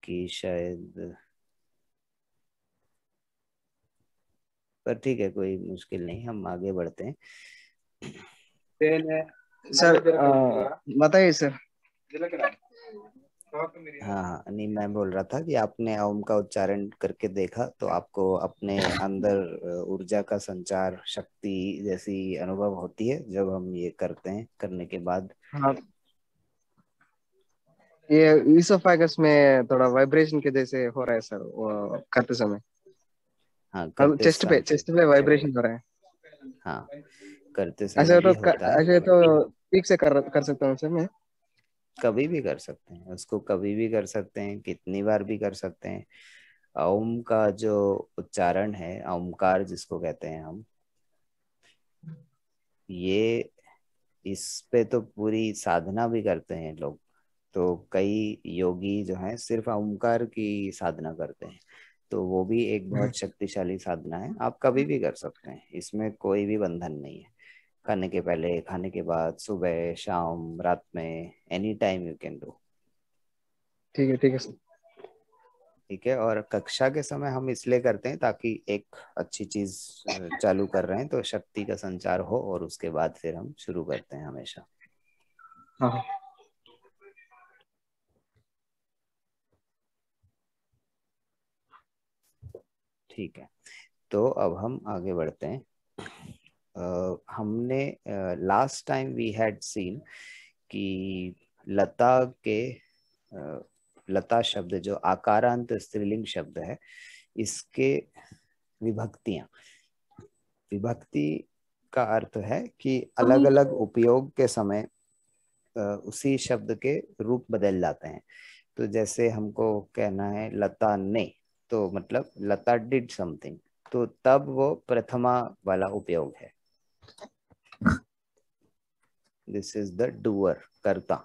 कि शायद, पर ठीक है, कोई मुश्किल नहीं, हम आगे बढ़ते हैं। सर बताइए सर। हाँ हाँ, नहीं मैं बोल रहा था कि आपने ओम का उच्चारण करके देखा तो आपको अपने अंदर ऊर्जा का संचार, शक्ति जैसी अनुभव होती है जब हम ये करते हैं, करने के बाद? हाँ, ये इसोफेगस में थोड़ा वाइब्रेशन के जैसे हो रहा है सर वो करते समय। हाँ, अब करते समय। चेस्ट पे वाइब्रेशन हो रहा है। हाँ, करते ऐसे समय तो ये होता है। ऐसे तो ठीक से कर सकता हूँ सर मैं। कभी भी कर सकते हैं उसको, कभी भी कर सकते हैं, कितनी बार भी कर सकते हैं। ओम का जो उच्चारण है, ओमकार जिसको कहते हैं हम, ये इस पे तो पूरी साधना भी करते हैं लोग। तो कई योगी जो हैं सिर्फ ओमकार की साधना करते हैं। तो वो भी एक बहुत शक्तिशाली साधना है, आप कभी भी कर सकते हैं, इसमें कोई भी बंधन नहीं है। खाने के पहले, खाने के बाद, सुबह, शाम, रात में, any time you can do. ठीक है सर। ठीक है, और कक्षा के समय हम इसलिए करते हैं ताकि एक अच्छी चीज चालू कर रहे हैं तो शक्ति का संचार हो, और उसके बाद फिर हम शुरू करते हैं हमेशा। हाँ हाँ। ठीक है, तो अब हम आगे बढ़ते हैं। हमने last time we had seen कि लता के लता शब्द जो आकारांत स्त्रीलिंग शब्द है, इसके विभक्तियां, विभक्ति का अर्थ है कि अलग अलग उपयोग के समय उसी शब्द के रूप बदल जाते हैं। तो जैसे हमको कहना है लता ने, तो मतलब लता डिड समथिंग, तो तब वो प्रथमा वाला उपयोग है। दिस इज द डूअर, कर्ता।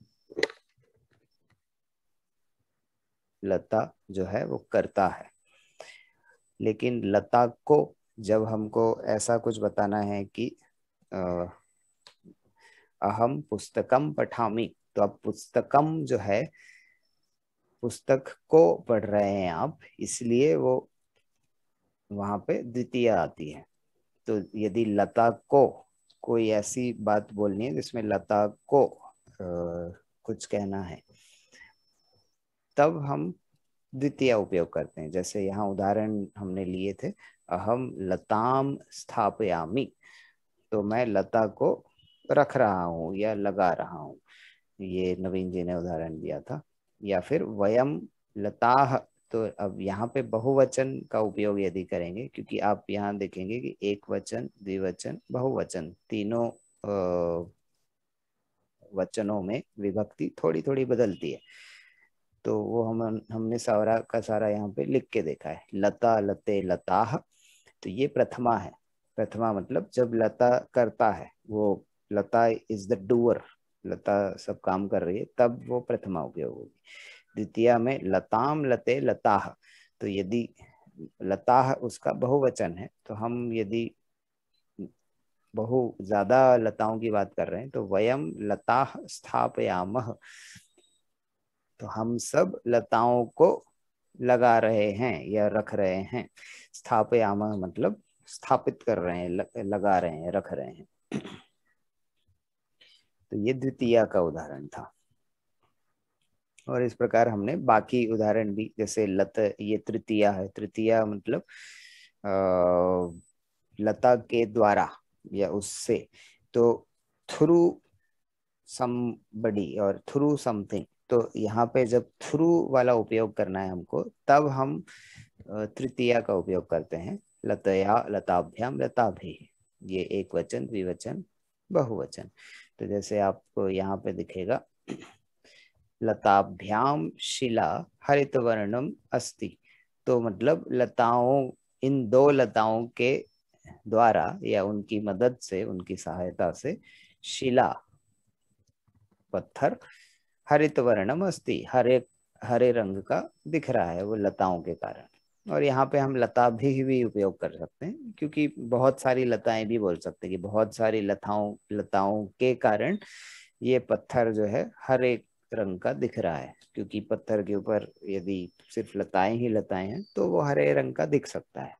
लता जो है वो कर्ता है। लेकिन लता को जब हमको ऐसा कुछ बताना है कि अ, अहम पुस्तकम पठामि, तो अब पुस्तकम जो है, पुस्तक को पढ़ रहे हैं आप, इसलिए वो वहां पे द्वितीय आती है। तो यदि लता को कोई ऐसी बात बोलनी है जिसमें लता को कुछ कहना है, तब हम द्वितीय उपयोग करते हैं। जैसे यहाँ उदाहरण हमने लिए थे, अहम लताम स्थापयामि, तो मैं लता को रख रहा हूँ या लगा रहा हूँ। ये नवीन जी ने उदाहरण दिया था। या फिर वयम लताह, तो अब यहाँ पे बहुवचन का उपयोग यदि करेंगे, क्योंकि आप यहाँ देखेंगे कि एक वचन, द्विवचन, बहुवचन, तीनों वचनों में विभक्ति थोड़ी थोड़ी बदलती है। तो वो हमने सारा का सारा यहाँ पे लिख के देखा है। लता, लते, लताह, तो ये प्रथमा है। प्रथमा मतलब जब लता करता है, वो लता इज द डूअर, लता सब काम कर रही है, तब वो प्रथमा उपयोग होगी। द्वितीय में लताम, लते, लताह, तो यदि लताह उसका बहुवचन है, तो हम यदि बहु ज्यादा लताओं की बात कर रहे हैं तो वयम लताह स्थापयामः, तो हम सब लताओं को लगा रहे हैं या रख रहे हैं। स्थापयामः मतलब स्थापित कर रहे हैं, लगा रहे हैं, रख रहे हैं। तो ये द्वितीय का उदाहरण था। और इस प्रकार हमने बाकी उदाहरण भी, जैसे लत, ये तृतीया है, तृतीया मतलब लता के द्वारा या उससे। तो थ्रू समबडी और थ्रू समथिंग, तो यहाँ पे जब थ्रू वाला उपयोग करना है हमको, तब हम तृतीया का उपयोग करते हैं। लतया, लताभ्याम, लताभि, ये एक वचन, द्विवचन, बहुवचन। तो जैसे आपको यहाँ पे दिखेगा, लताभ्याम शिला हरित वर्णम अस्ति, तो मतलब लताओं, इन दो लताओं के द्वारा या उनकी मदद से, उनकी सहायता से, शिला पत्थर हरित वर्णम अस्ति, हरे हरे रंग का दिख रहा है, वो लताओं के कारण। और यहाँ पे हम लता भी उपयोग कर सकते हैं, क्योंकि बहुत सारी लताएं भी बोल सकते हैं कि बहुत सारी लताओं लताओं के कारण ये पत्थर जो है हरे रंग का दिख रहा है, क्योंकि पत्थर के ऊपर यदि सिर्फ लताएं ही लताएं हैं तो वो हरे रंग का दिख सकता है।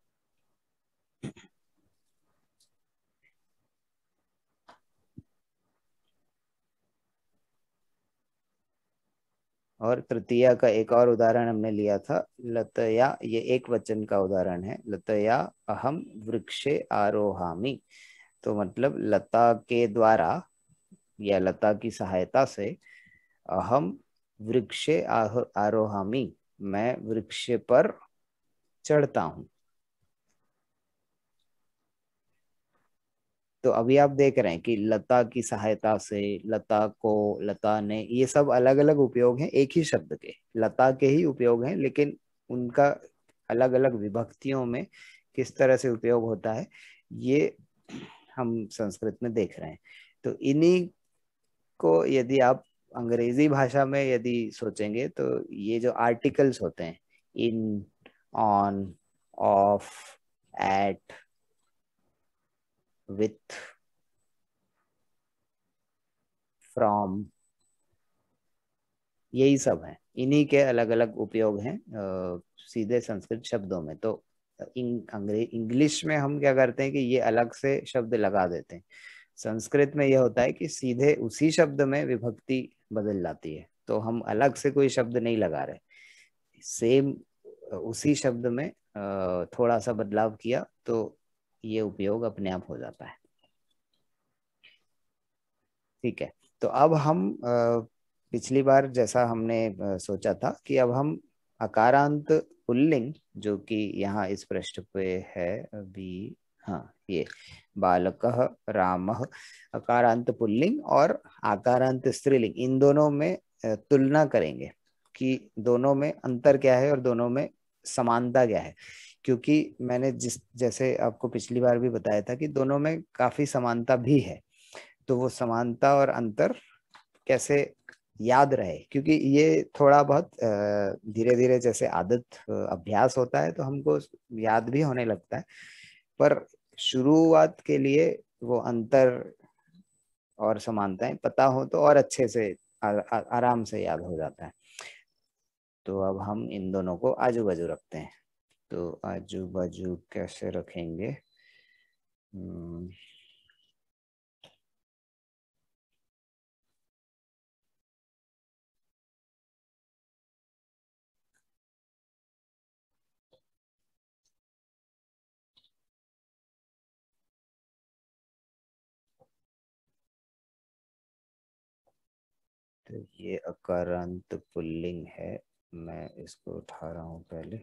और तृतीया का एक और उदाहरण हमने लिया था, लतया, ये एक वचन का उदाहरण है, लतया अहम वृक्षे आरोहामि। तो मतलब लता के द्वारा या लता की सहायता से अहम वृक्षे आरोहामि, मैं वृक्ष पर चढ़ता हूं। तो अभी आप देख रहे हैं कि लता की सहायता से, लता को, लता ने, ये सब अलग अलग उपयोग हैं एक ही शब्द के, लता के ही उपयोग हैं, लेकिन उनका अलग अलग विभक्तियों में किस तरह से उपयोग होता है ये हम संस्कृत में देख रहे हैं। तो इन्हीं को यदि आप अंग्रेजी भाषा में यदि सोचेंगे तो ये जो आर्टिकल्स होते हैं, in, on, of, at, with, from, यही सब हैं, इन्हीं के अलग अलग उपयोग हैं सीधे संस्कृत शब्दों में। तो इंग्लिश में हम क्या करते हैं कि ये अलग से शब्द लगा देते हैं, संस्कृत में यह होता है कि सीधे उसी शब्द में विभक्ति बदल जाती है, तो हम अलग से कोई शब्द नहीं लगा रहे, सेम उसी शब्द में थोड़ा सा बदलाव किया तो ये उपयोग अपने आप हो जाता है। ठीक है, तो अब हम पिछली बार जैसा हमने सोचा था कि अब हम अकारांत पुल्लिंग, जो कि यहाँ इस पृष्ठ पे है अभी, हाँ ये बालकः रामः, अकारांत पुल्लिंग और आकारांत स्त्रीलिंग, इन दोनों में तुलना करेंगे कि दोनों में अंतर क्या है और दोनों में समानता क्या है। क्योंकि मैंने जिस जैसे आपको पिछली बार भी बताया था कि दोनों में काफी समानता भी है, तो वो समानता और अंतर कैसे याद रहे, क्योंकि ये थोड़ा बहुत धीरे धीरे जैसे आदत, अभ्यास होता है तो हमको याद भी होने लगता है, पर शुरुआत के लिए वो अंतर और समानताएं पता हो तो और अच्छे से आराम से याद हो जाता है। तो अब हम इन दोनों को आजू बाजू रखते हैं। तो आजू बाजू कैसे रखेंगे? हम्म, तो ये अकारांत पुल्लिंग है, मैं इसको उठा रहा हूँ पहले।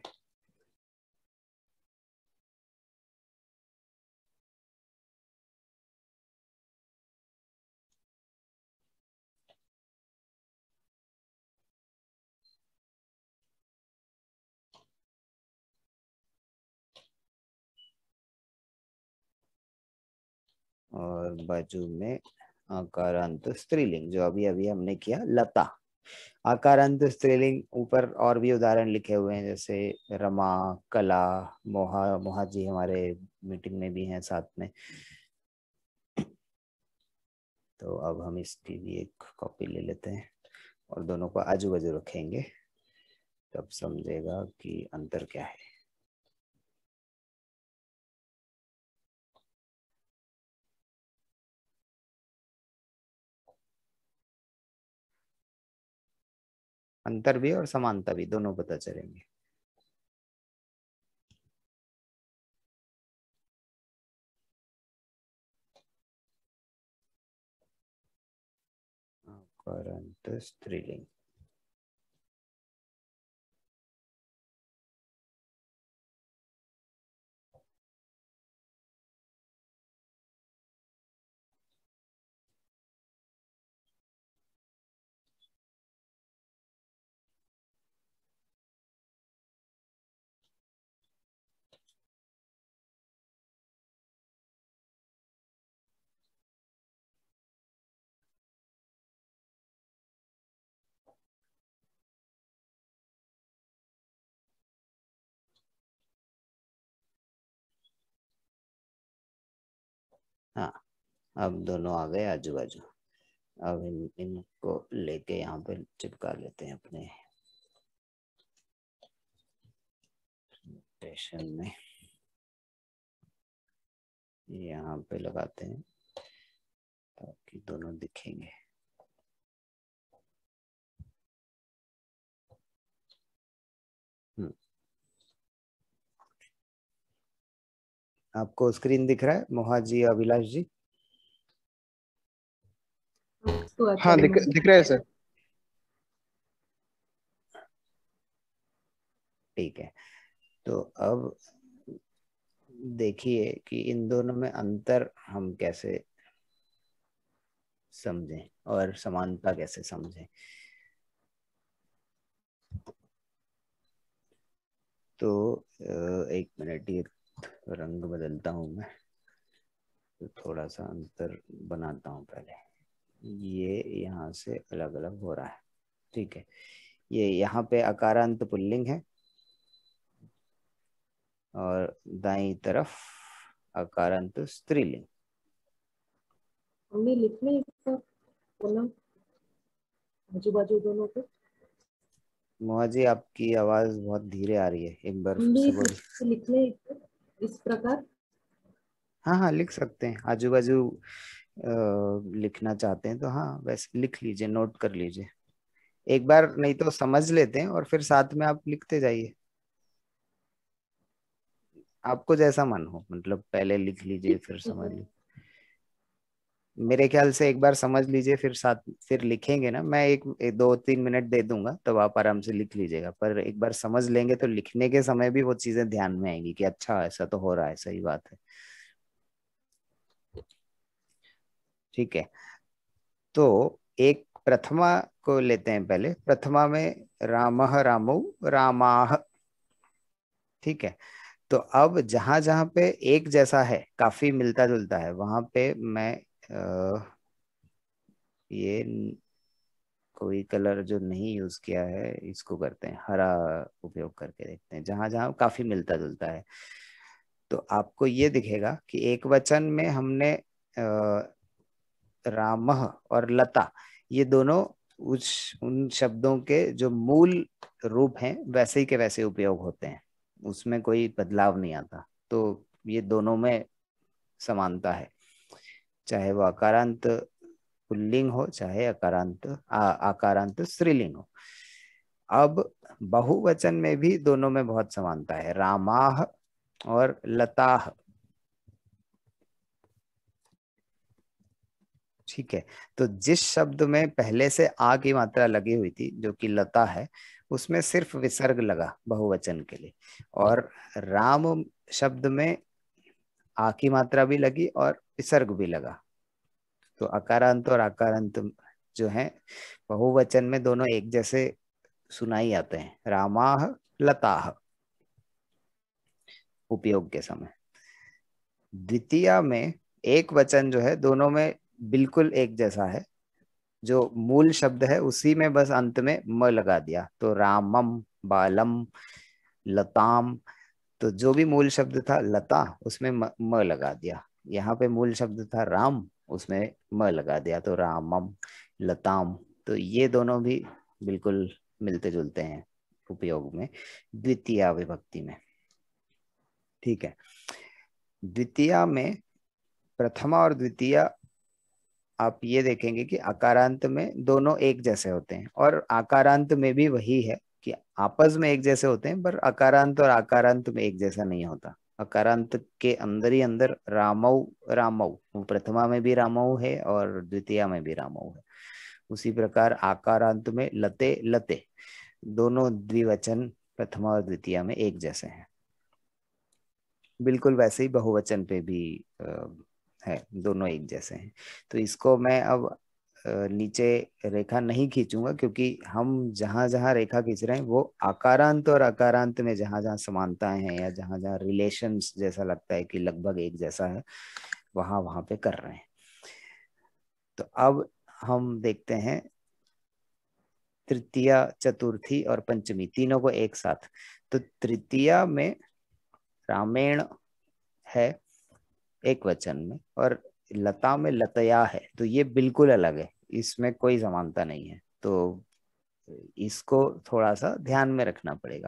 और बाजू में आकारांत स्त्रीलिंग, जो अभी अभी हमने किया, लता। आकारांत स्त्रीलिंग ऊपर और भी उदाहरण लिखे हुए हैं, जैसे रमा, कला, मोहा, मोहा जी हमारे मीटिंग में भी हैं साथ में। तो अब हम इसकी भी एक कॉपी ले लेते हैं और दोनों को आजू बाजू रखेंगे, तब समझेगा कि अंतर क्या है। अंतर भी और समानता भी दोनों पता चलेंगे। आकारांत स्त्रीलिंग। हाँ, अब दोनों आ गए आजू बाजू। अब इनको लेके यहाँ पे चिपका लेते हैं अपने स्टेशन में, यहाँ पे लगाते हैं ताकि दोनों दिखेंगे। आपको स्क्रीन दिख रहा है मोहा जी, अभिलाष जी? हाँ, दिख रहा है सर। ठीक है, तो अब देखिए कि इन दोनों में अंतर हम कैसे समझें और समानता कैसे समझें। तो एक मिनट, ये रंग बदलता हूं मैं, तो थोड़ा सा अंतर बनाता हूं पहले। ये यहाँ से अलग अलग हो रहा है, ठीक है। ये यहाँ पे अकारांत पुल्लिंग है और दाईं तरफ अकारांत स्त्रीलिंग। हमने लिखने इसका बोला आजू बाजू दोनों को। मोहा जी, आपकी आवाज बहुत धीरे आ रही है, एक बार फिर हमने से बोलिए। लिखने इस प्रकार। हाँ हाँ, लिख सकते हैं, आजू बाजू लिखना चाहते हैं तो हाँ वैसे लिख लीजिए, नोट कर लीजिए एक बार, नहीं तो समझ लेते हैं और फिर साथ में आप लिखते जाइए, आपको जैसा मन हो, मतलब पहले लिख लीजिए फिर ठीक समझ है। लीजिए। मेरे ख्याल से एक बार समझ लीजिए फिर साथ फिर लिखेंगे ना, मैं एक 2-3 मिनट दे दूंगा तब आप आराम से लिख लीजिएगा, पर एक बार समझ लेंगे तो लिखने के समय भी वो चीजें ध्यान में आएंगी कि अच्छा ऐसा तो हो रहा है, सही बात है। ठीक है, तो एक प्रथमा को लेते हैं पहले। प्रथमा में रामः रामौ रामाः, ठीक है। तो अब जहां जहां पे एक जैसा है, काफी मिलता जुलता है, वहां पे मैं ये कोई कलर जो नहीं यूज किया है इसको करते हैं हरा, उपयोग करके देखते हैं जहां जहां काफी मिलता जुलता है। तो आपको ये दिखेगा कि एक वचन में हमने रामः और लता, ये दोनों उन शब्दों के जो मूल रूप हैं वैसे ही के वैसे उपयोग होते हैं, उसमें कोई बदलाव नहीं आता। तो ये दोनों में समानता है, चाहे वो अकारांत पुल्लिंग हो चाहे आकारांत स्त्रीलिंग हो। अब बहुवचन में भी दोनों में बहुत समानता है, रामाह और लताह, ठीक है। तो जिस शब्द में पहले से आ की मात्रा लगी हुई थी जो कि लता है, उसमें सिर्फ विसर्ग लगा बहुवचन के लिए, और राम शब्द में आ की मात्रा भी लगी और विसर्ग भी लगा। तो अकारांत और आकारांत जो है बहुवचन में दोनों एक जैसे सुनाई आते हैं, रामाह लताह, उपयोग के समय। द्वितीय में एक वचन जो है दोनों में बिल्कुल एक जैसा है, जो मूल शब्द है उसी में बस अंत में म लगा दिया, तो रामम बालम लताम। तो जो भी मूल शब्द था लता, उसमें म लगा दिया। यहाँ पे मूल शब्द था राम, उसमें म लगा दिया, तो रामम लताम। तो ये दोनों भी बिल्कुल मिलते जुलते हैं उपयोग में, द्वितीय विभक्ति में, ठीक है। द्वितीय में प्रथमा और द्वितीय, आप ये देखेंगे कि आकारांत में दोनों एक जैसे होते हैं, और आकारांत में भी वही है कि आपस में एक जैसे होते हैं, पर आकारांत और आकारांत में एक जैसा नहीं होता। आकारांत के अंदर ही अंदर रामौ रामौ, प्रथमा में भी रामौ है और द्वितीय में भी रामौ है। उसी प्रकार आकारांत में लते लते, दोनों द्विवचन प्रथमा और द्वितीय में एक जैसे हैं। बिल्कुल वैसे ही बहुवचन पे भी है, दोनों एक जैसे हैं। तो इसको मैं अब नीचे रेखा नहीं खींचूंगा, क्योंकि हम जहां जहां रेखा खींच रहे हैं वो आकारांत और अकारांत में जहां जहां समानताएं हैं या जहां जहां रिलेशंस जैसा लगता है कि लगभग एक जैसा है, वहां वहां पे कर रहे हैं। तो अब हम देखते हैं तृतीया चतुर्थी और पंचमी तीनों को एक साथ। तो तृतीया में रामेण है एक वचन में, और लता में लतया है, तो ये बिल्कुल अलग है। इसमें कोई समानता नहीं है, तो इसको थोड़ा सा ध्यान में रखना पड़ेगा।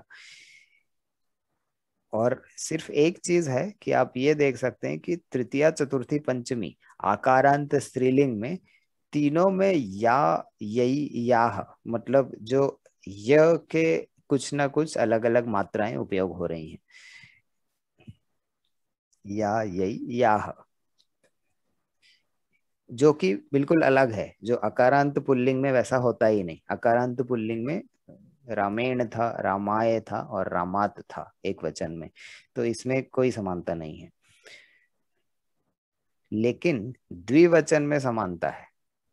और सिर्फ एक चीज है कि आप ये देख सकते हैं कि तृतीया चतुर्थी पंचमी आकारांत स्त्रीलिंग में तीनों में या, यही, याह, मतलब जो य के कुछ ना कुछ अलग अलग मात्राएं उपयोग हो रही हैं। या, यही, याह, जो कि बिल्कुल अलग है, जो अकारांत पुल्लिंग में वैसा होता ही नहीं। अकारांत पुल्लिंग में रामेण था, रामाय था और रामात था एक वचन में, तो इसमें कोई समानता नहीं है। लेकिन द्विवचन में समानता है।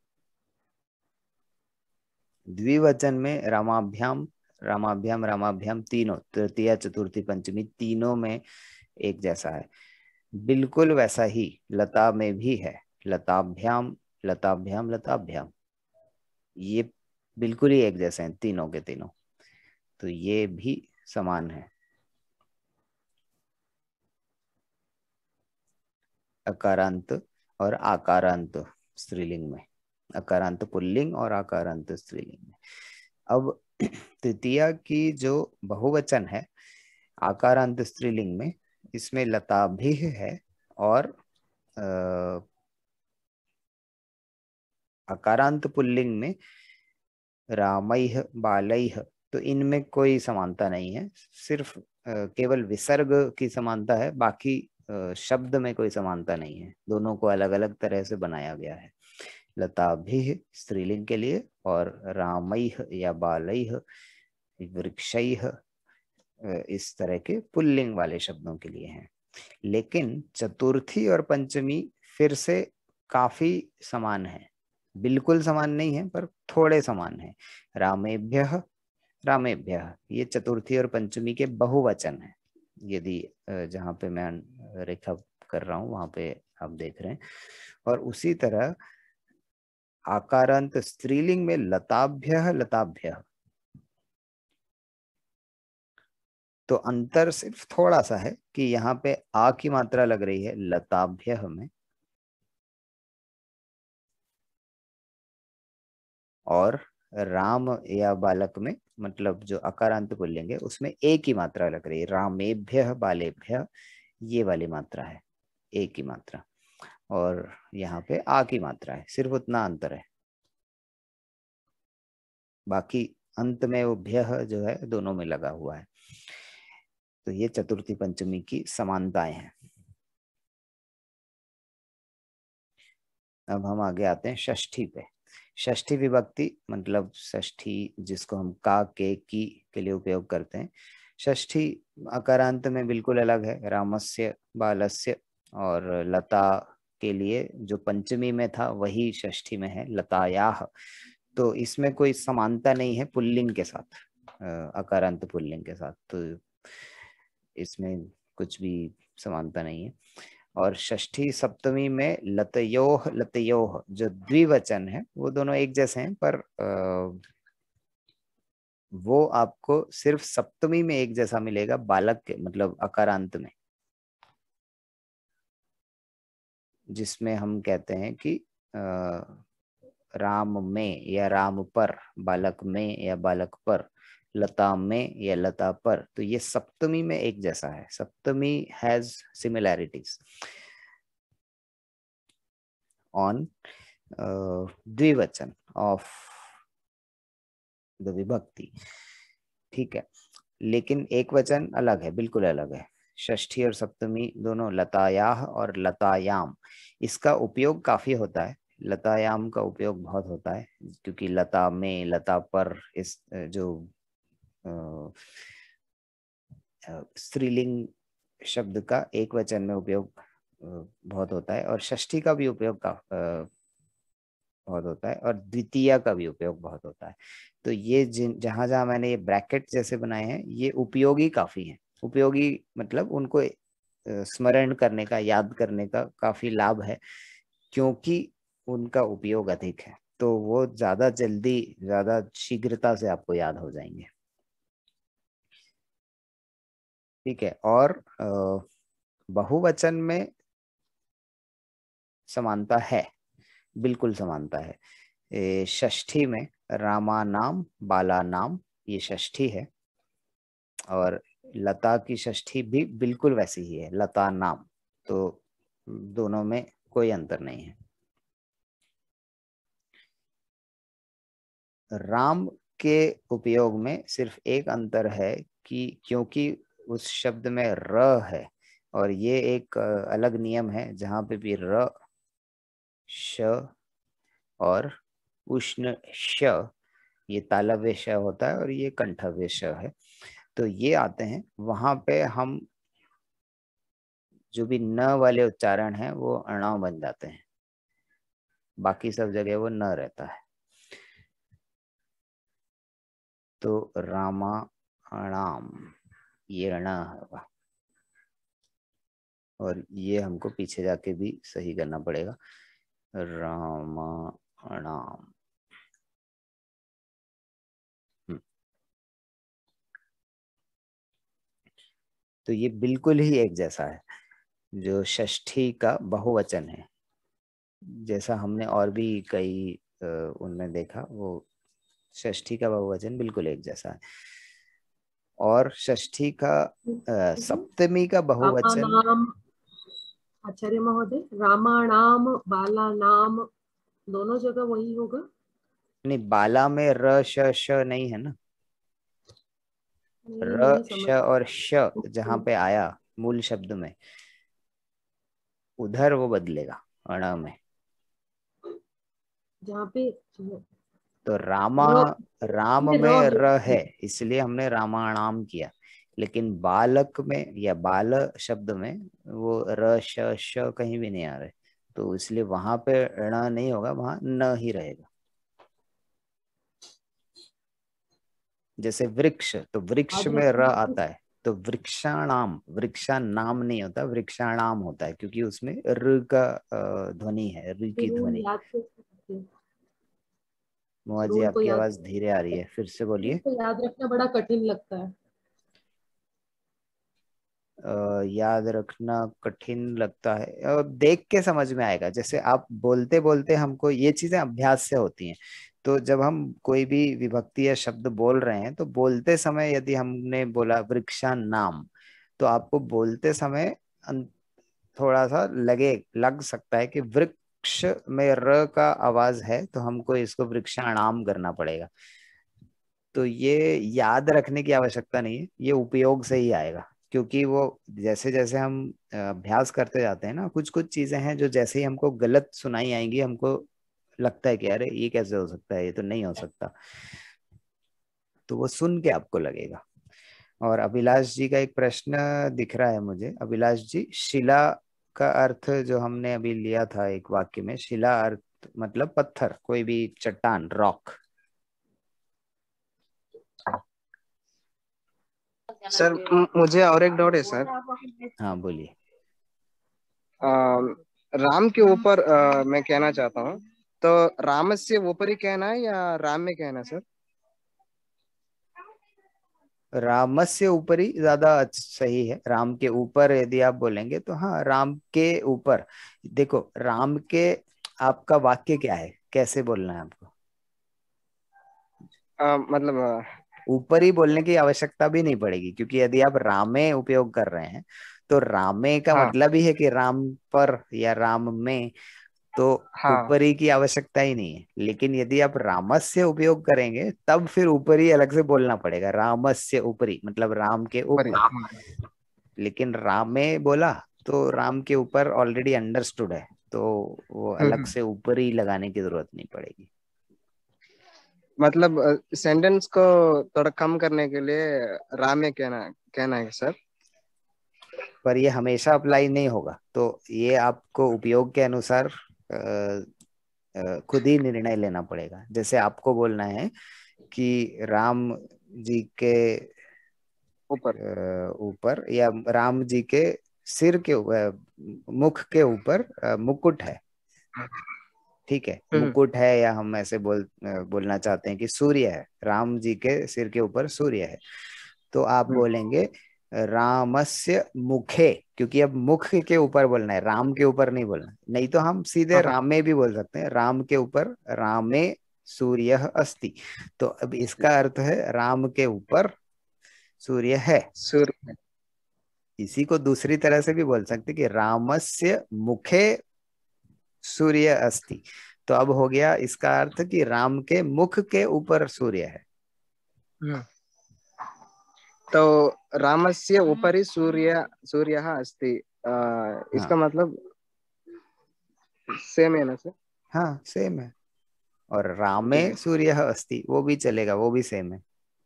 द्विवचन में रामाभ्याम, रामाभ्याम, रामाभ्याम, तीनों, तृतीया चतुर्थी पंचमी तीनों में एक जैसा है। बिल्कुल वैसा ही लता में भी है, लताभ्याम, लताभ्याम, लताभ्याम, ये बिल्कुल ही एक जैसे हैं तीनों के तीनों, तो ये भी समान है अकारांत और आकारांत स्त्रीलिंग में, अकारांत पुल्लिंग और आकारांत स्त्रीलिंग में। अब तृतीया की जो बहुवचन है आकारांत स्त्रीलिंग में, इसमें लता भी है और अकारांत पुल्लिंग में रामैह, बालैह, तो इनमें कोई समानता नहीं है, सिर्फ केवल विसर्ग की समानता है, बाकी शब्द में कोई समानता नहीं है। दोनों को अलग अलग तरह से बनाया गया है, लताभिः स्त्रीलिंग के लिए और रामैह या बालैह, वृक्षैः इस तरह के पुल्लिंग वाले शब्दों के लिए हैं। लेकिन चतुर्थी और पंचमी फिर से काफी समान है, बिल्कुल समान नहीं है पर थोड़े समान है। रामेभ्यः, रामेभ्यः, ये चतुर्थी और पंचमी के बहुवचन है। यदि जहाँ पे मैं रेखा कर रहा हूँ वहां पे आप देख रहे हैं। और उसी तरह आकारांत स्त्रीलिंग में लताभ्यः, लताभ्यः, तो अंतर सिर्फ थोड़ा सा है कि यहाँ पे आ की मात्रा लग रही है लताभ्यः में, और राम या बालक में, मतलब जो अकारांत पुल्लिंग है उसमें एक ही मात्रा लग रही है, रामेभ्यः, बालेभ्यः, ये वाली मात्रा है, एक ही मात्रा। और यहाँ पे आ की मात्रा है, सिर्फ उतना अंतर है, बाकी अंत में वो भ्यः जो है दोनों में लगा हुआ है। तो ये चतुर्थी पंचमी की समानताएं हैं। अब हम आगे आते हैं षष्ठी पे। षष्ठी विभक्ति मतलब षष्ठी जिसको हम का, की के लिए उपयोग करते हैं। षष्ठी अकारांत में बिल्कुल अलग है, रामस्य, बालस्य, और लता के लिए जो पंचमी में था वही षष्ठी में है, लतायाः। तो इसमें कोई समानता नहीं है पुल्लिंग के साथ, अकारांत पुल्लिंग के साथ, तो इसमें कुछ भी समानता नहीं है। और षष्ठी सप्तमी में लतयोः, लतयोः जो द्विवचन है वो दोनों एक जैसे हैं, पर वो आपको सिर्फ सप्तमी में एक जैसा मिलेगा, बालक के मतलब अकारांत में, जिसमें हम कहते हैं कि राम में या राम पर, बालक में या बालक पर, लता में या लता पर, तो ये सप्तमी में एक जैसा है। सप्तमी हैज सिमिलैरिटीज ऑन द्विवचन ऑफ द विभक्ति, ठीक है। लेकिन एक वचन अलग है, बिल्कुल अलग है। षष्ठी और सप्तमी दोनों लतायाः और लतायाम, इसका उपयोग काफी होता है, लतायाम का उपयोग बहुत होता है, क्योंकि लता में, लता पर, इस जो स्त्रीलिंग शब्द का एक वचन में उपयोग बहुत होता है, और षष्ठी का भी उपयोग बहुत होता है, और द्वितीय का भी उपयोग बहुत होता है। तो ये जहां जहां मैंने ये ब्रैकेट जैसे बनाए हैं ये उपयोगी काफी हैं। उपयोगी मतलब उनको स्मरण करने का, याद करने का काफी लाभ है, क्योंकि उनका उपयोग अधिक है, तो वो ज्यादा जल्दी, ज्यादा शीघ्रता से आपको याद हो जाएंगे, ठीक है। और बहुवचन में समानता है, बिल्कुल समानता है। षष्ठी में रामा नाम बाला नाम, ये षष्ठी है। और लता की षष्ठी भी बिल्कुल वैसी ही है, लता नाम। तो दोनों में कोई अंतर नहीं है। राम के उपयोग में सिर्फ एक अंतर है कि क्योंकि उस शब्द में र है, और ये एक अलग नियम है, जहां पे भी र, श और उष्ण श, ये तालव्य श होता है और ये कंठव्य श है। तो ये आते हैं, वहां पे हम जो भी न वाले उच्चारण हैं वो अणा बन जाते हैं, बाकी सब जगह वो न रहता है। तो रामा अणाम, ये अणा होगा, और ये हमको पीछे जाके भी सही करना पड़ेगा, रामा अणाम। तो ये बिल्कुल ही एक जैसा है, जो षष्ठी का बहुवचन है, जैसा हमने और भी कई उनमें देखा, वो षष्ठी का बहुवचन बिल्कुल एक जैसा है। और षष्ठी का सप्तमी का बहुवचन, रामानाम, आचार्य महोदय, रामाणाम बालानाम दोनों जगह वही होगा? नहीं, बाला में र श श नहीं है ना, नहीं, र नहीं श समझ। और श जहां पे आया मूल शब्द में, उधर वो बदलेगा अण में। जहाँ पे तो रामा, र, राम में र में है। र है, इसलिए हमने रामाणाम किया। लेकिन बालक में या बाल शब्द में वो र श श कहीं भी नहीं आ रहे, तो इसलिए वहां पे ण नहीं होगा, वहां न ही रहेगा। जैसे वृक्ष, तो वृक्ष याद में र रखना आता है, तो वृक्षाणाम, वृक्षा नाम नहीं होता, वृक्षाणाम होता है, क्योंकि उसमें र का ध्वनि है, र की रूल ध्वनि। याद कैसे रखते हैं? मोहा जी, रूल को आपकी याद आवाज धीरे आ रही है, फिर से रूल बोलिए। को याद रखना बड़ा कठिन लगता है। याद रखना कठिन लगता है, देख के समझ में आएगा। जैसे आप बोलते बोलते, हमको ये चीजें अभ्यास से होती हैं। तो जब हम कोई भी विभक्ति या शब्द बोल रहे हैं, तो बोलते समय यदि हमने बोला वृक्षा नाम, तो आपको बोलते समय थोड़ा सा लग सकता है कि वृक्ष में र का आवाज है, तो हमको इसको वृक्षाणाम करना पड़ेगा। तो ये याद रखने की आवश्यकता नहीं है, ये उपयोग से ही आएगा। क्योंकि वो जैसे जैसे हम अभ्यास करते जाते हैं ना, कुछ कुछ चीजें हैं जो जैसे ही हमको गलत सुनाई आएंगी, हमको लगता है कि अरे ये कैसे हो सकता है, ये तो नहीं हो सकता, तो वो सुन के आपको लगेगा। और अभिलाष जी का एक प्रश्न दिख रहा है मुझे। अभिलाष जी, शिला का अर्थ जो हमने अभी लिया था एक वाक्य में, शिला अर्थ मतलब पत्थर, कोई भी चट्टान, रॉक। सर मुझे और एक डाउट है सर। हाँ बोलिए। राम के ऊपर मैं कहना चाहता हूँ, तो राम से ऊपर ही कहना है या राम में कहना है सर? रामस्य ऊपरी ज्यादा सही है। राम के ऊपर यदि आप बोलेंगे तो हाँ, राम के ऊपर। देखो, राम के, आपका वाक्य क्या है, कैसे बोलना है आपको? मतलब ऊपर ही बोलने की आवश्यकता भी नहीं पड़ेगी, क्योंकि यदि आप रामे उपयोग कर रहे हैं, तो रामे का हाँ मतलब ही है कि राम पर या राम में, तो हाँ ऊपरी की आवश्यकता ही नहीं है। लेकिन यदि आप रामस्य उपयोग करेंगे, तब फिर ऊपरी अलग से बोलना पड़ेगा, रामस्य ऊपरी मतलब राम के ऊपर ही, ऊपर। लेकिन रामे बोला तो राम के ऊपर ऑलरेडी अंडरस्टूड है, तो वो अलग हम्म। से ऊपरी लगाने की जरूरत नहीं पड़ेगी। मतलब सेंटेंस को थोड़ा कम करने के लिए राम में कहना कहना है सर? पर ये हमेशा अप्लाई नहीं होगा, तो ये आपको उपयोग के अनुसार खुद ही निर्णय लेना पड़ेगा। जैसे आपको बोलना है कि राम जी के ऊपर। ऊपर, या राम जी के सिर के ऊपर, मुख के ऊपर मुकुट है, ठीक है, हम्म मुकुट है, या हम ऐसे बोलना चाहते हैं कि सूर्य है, राम जी के सिर के ऊपर सूर्य है, तो आप हम्म बोलेंगे रामस्य मुखे, क्योंकि अब मुख के ऊपर बोलना है, राम के ऊपर नहीं बोलना। नहीं तो हम सीधे हाँ हाँ रामे भी बोल सकते हैं, राम के ऊपर रामे सूर्यः अस्ति। तो अब इसका अर्थ है राम के ऊपर सूर्य है। सूर्य। इसी को दूसरी तरह से भी बोल सकते कि रामस्य मुखे सूर्य अस्ति। तो अब हो गया इसका अर्थ कि राम के मुख के ऊपर सूर्य है। तो रामस्य उपरि सूर्यः अस्ति। इसका हाँ मतलब सेम है ना सर? हाँ सेम है। और रामे ठीक है। सूर्य अस्ति वो भी चलेगा, वो भी सेम है।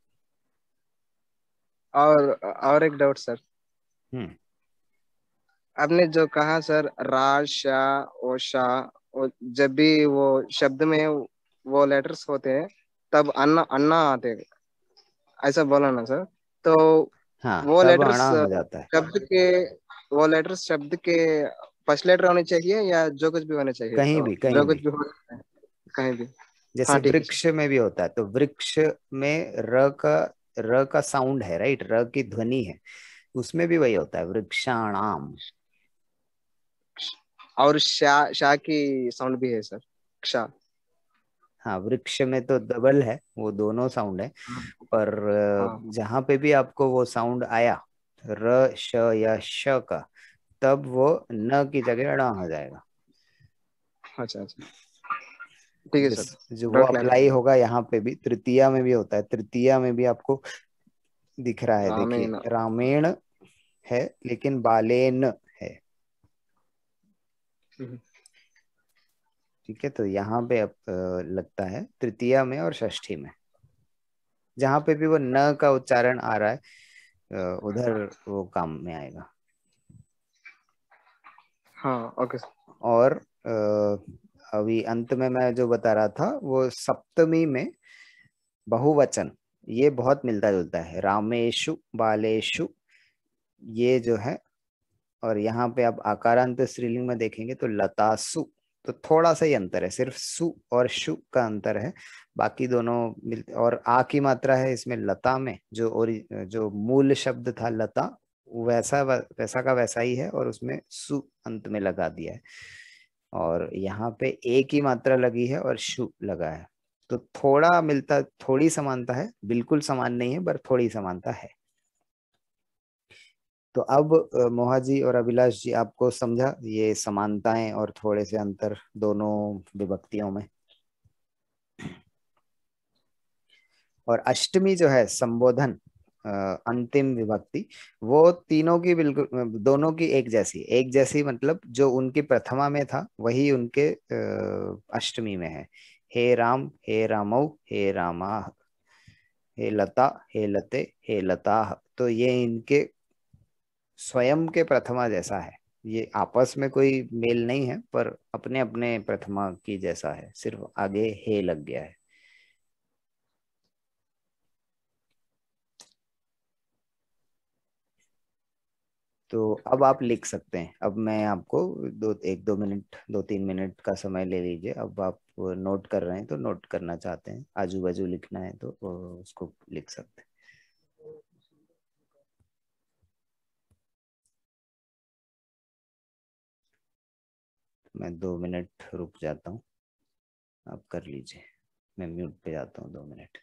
और एक डाउट सर। हम्म। आपने जो कहा सर रा शा ओ शा, जब भी वो शब्द में वो लेटर्स होते हैं तब अन्ना अन्ना आते हैं, ऐसा बोला ना सर? तो हाँ वो तब लेटर्स अणा हो जाता है। शब्द के फर्स्ट लेटर होने चाहिए या जो कुछ भी होने चाहिए? कहीं तो भी कहीं जो कुछ भी। भी हो सकता है कहीं भी। जैसे हाँ ठीक है वृक्ष में भी होता है, तो वृक्ष में र का साउंड है, राइट, र की ध्वनि है, उसमें भी वही होता है, वृक्षाणाम। सर। और शा की साउंड भी है सर, क्षा। हाँ वृक्ष में तो डबल है, वो दोनों साउंड है। हाँ पर हाँ। जहां पे भी आपको वो साउंड आया, र श या श का, तब वो न की जगह ण हो जाएगा। अच्छा अच्छा, ठीक है जिस सर। जो वो डाउट अप्लाई क्लैरिफाई। होगा यहाँ पे भी, तृतीया में भी होता है। तृतीया में भी आपको दिख रहा है, देखिए रामेण। रामेण है लेकिन बालेन है। हम्म। ठीक है, तो यहाँ पे अब लगता है तृतीया में और षष्ठी में, जहां पे भी वो न का उच्चारण आ रहा है उधर वो काम में आएगा। हाँ ओके सर। और अभी अंत में मैं जो बता रहा था, वो सप्तमी में बहुवचन ये बहुत मिलता जुलता है, रामेशु बालेशु, ये जो है। और यहाँ पे आप आकारांत स्त्रीलिंग में देखेंगे तो लतासु। तो थोड़ा सा ही अंतर है, सिर्फ सु और शु का अंतर है, बाकी दोनों मिलते। और आ की मात्रा है इसमें लता में, जो मूल शब्द था लता, वैसा का वैसा ही है, और उसमें सु अंत में लगा दिया है। और यहाँ पे ए की मात्रा लगी है और शु लगा है, तो थोड़ा मिलता, थोड़ी समानता है, बिल्कुल समान नहीं है पर थोड़ी समानता है। तो अब मोहा जी और अभिलाष जी, आपको समझा ये समानताएं और थोड़े से अंतर दोनों विभक्तियों में। और अष्टमी जो है संबोधन, अंतिम विभक्ति, वो तीनों की बिल्कुल, दोनों की एक जैसी मतलब जो उनकी प्रथमा में था वही उनके अष्टमी में है। हे राम, हे रामौ, हे रामा, हे लता, हे लते, हे लता। तो ये इनके स्वयं के प्रथमा जैसा है, ये आपस में कोई मेल नहीं है, पर अपने अपने प्रथमा की जैसा है, सिर्फ आगे हे लग गया है। तो अब आप लिख सकते हैं। अब मैं आपको 2 मिनट 2-3 मिनट का समय ले लीजिए। अब आप नोट कर रहे हैं तो नोट करना चाहते हैं, आजू बाजू लिखना है तो उसको लिख सकते हैं। मैं 2 मिनट रुक जाता हूँ, आप कर लीजिए। मैं म्यूट पे जाता हूँ 2 मिनट।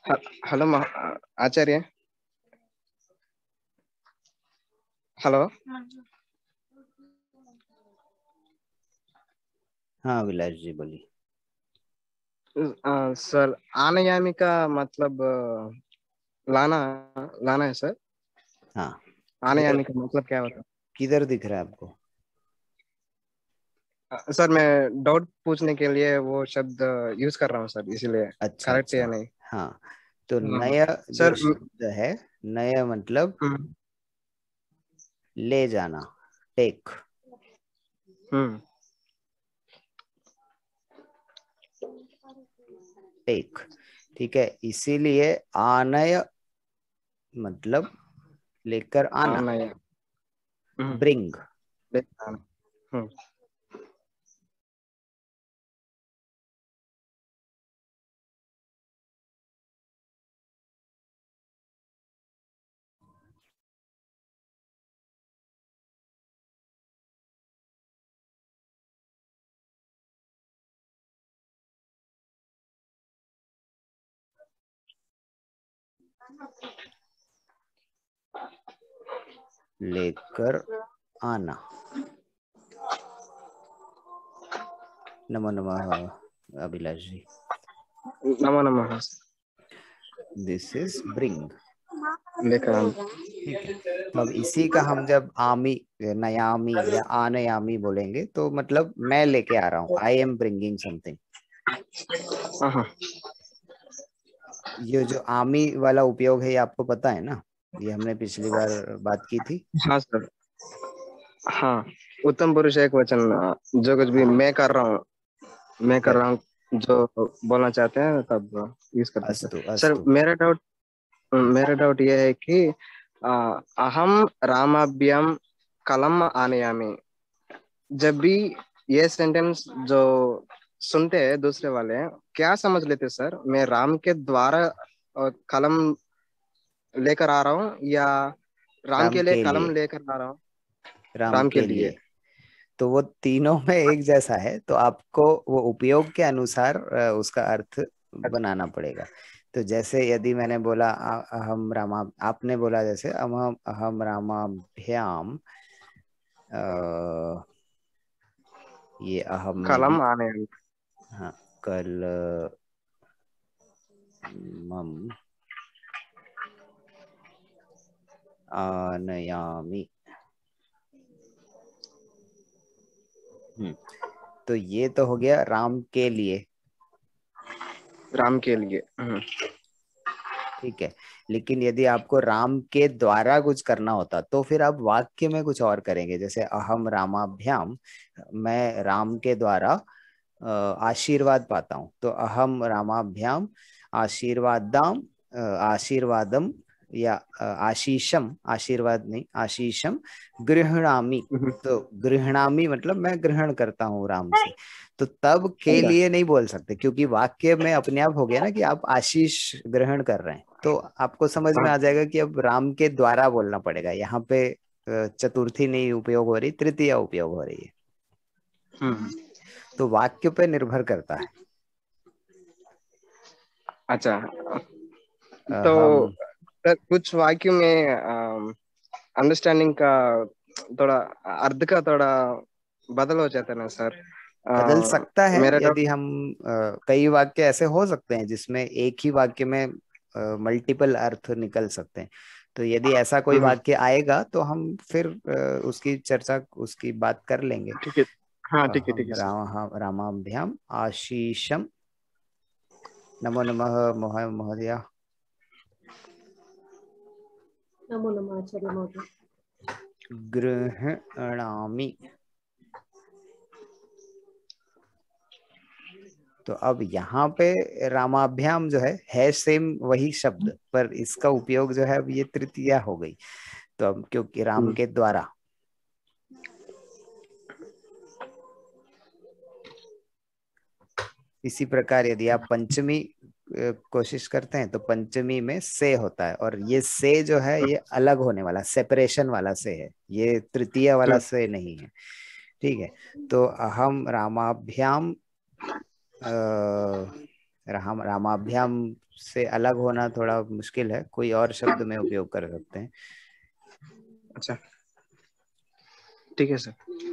हेलो आचार्य, हेलो। हाँ विलास जी बोलिए। सर आनयामी का मतलब लाना लाना है सर। हाँ आनयामी का मतलब क्या होता किधर दिख रहा है आपको? है सर? मैं डाउट पूछने के लिए वो शब्द यूज कर रहा हूँ सर, इसीलिए अच्छा करेक्ट है या अच्छा। नहीं? हाँ तो हाँ नया जो सर। शब्द है, नया मतलब हम्म ले जाना, टेक। हम्म टेक, ठीक है। इसीलिए आनय मतलब लेकर आना, आनया। हम्म ब्रिंग। ले आना। हम्म लेकर आना। नमो नमः अभिलाष जी। नमो नमः। दिस इज ब्रिंग, लेकर आना। ठीक है। तो अब इसी का हम जब आमी, नयामी या आनयामी बोलेंगे तो मतलब मैं लेके आ रहा हूँ, आई एम ब्रिंगिंग समथिंग। हाँ ये जो आमी वाला उपयोग है ये आपको पता है ना, ये हमने पिछली बार बात की थी। हाँ सर। हाँ, उत्तम पुरुष एक वचन, जो कुछ भी हाँ मैं कर रहा हूँ, मैं कर रहा करेक्ट। हूँ, जो बोलना चाहते हैं तब यूज करते हैं सर। अस्तु सर अस्तु। मेरा डाउट ये है कि अहम रामाभ्याम कलम आनयामी, जब भी ये सेंटेंस जो सुनते हैं दूसरे वाले, क्या समझ लेते सर? मैं राम के द्वारा कलम लेकर आ रहा हूँ, या राम राम के लिए के कलम लिए, लेकर आ रहा हूँ? राम राम के के लिए। लिए। तो वो तीनों में एक जैसा है, तो आपको वो उपयोग के अनुसार उसका अर्थ अच्छा। बनाना पड़ेगा। तो जैसे यदि मैंने बोला अहम रामा, आपने बोला जैसे अहम अहम रामाभ्याम, ये अहम में भी, कलम आनयामी। हाँ, कल मम आनयामी। हम्म, तो ये तो हो गया राम के लिए, राम के लिए। ठीक है। लेकिन यदि आपको राम के द्वारा कुछ करना होता तो फिर आप वाक्य में कुछ और करेंगे, जैसे अहम रामाभ्याम, मैं राम के द्वारा आशीर्वाद पाता हूँ, तो अहम रामाभ्याम आशीर्वादाम, आशीर्वादम या आशीषम, आशीर्वाद नहीं, आशीषम गृहणामि। तो गृहणामि मतलब मैं ग्रहण करता हूँ राम से। तो तब के अच्छा। लिए नहीं बोल सकते, क्योंकि वाक्य में अपने आप हो गया ना कि आप आशीष ग्रहण कर रहे हैं, तो आपको समझ में हाँ। आ जाएगा कि अब राम के द्वारा बोलना पड़ेगा। यहाँ पे चतुर्थी नहीं उपयोग हो रही, तृतीया उपयोग हो रही है। हम्म तो वाक्य पे निर्भर करता है। अच्छा। तो हम सर कुछ वाक्यों में अंडरस्टैंडिंग का थोड़ा, अर्थ का थोड़ा बदल हो जाता है ना सर? बदल सकता है मेरा डाउट। यदि हम कई वाक्य ऐसे हो सकते हैं जिसमें एक ही वाक्य में मल्टीपल अर्थ निकल सकते हैं। तो यदि ऐसा कोई वाक्य आएगा तो हम फिर उसकी चर्चा, उसकी बात कर लेंगे। ठीक है। हाँ ठीक हम है सर। रामाभ्याम आशीषम, नमो नमः महोदय। नमो नमः आचार्य महोदय। गृहणामि। तो अब यहाँ पे रामाभ्याम जो है सेम वही शब्द, पर इसका उपयोग जो है अब ये तृतीया हो गई। तो अब क्योंकि राम के द्वारा, इसी प्रकार यदि आप पंचमी कोशिश करते हैं तो पंचमी में से होता है, और ये से जो है ये अलग होने वाला, सेपरेशन वाला से है, ये तृतीय वाला से नहीं है, ठीक है। तो अहम रामाभ्याम रामाभ्याम से अलग होना थोड़ा मुश्किल है, कोई और शब्द में उपयोग कर सकते हैं। अच्छा ठीक है सर।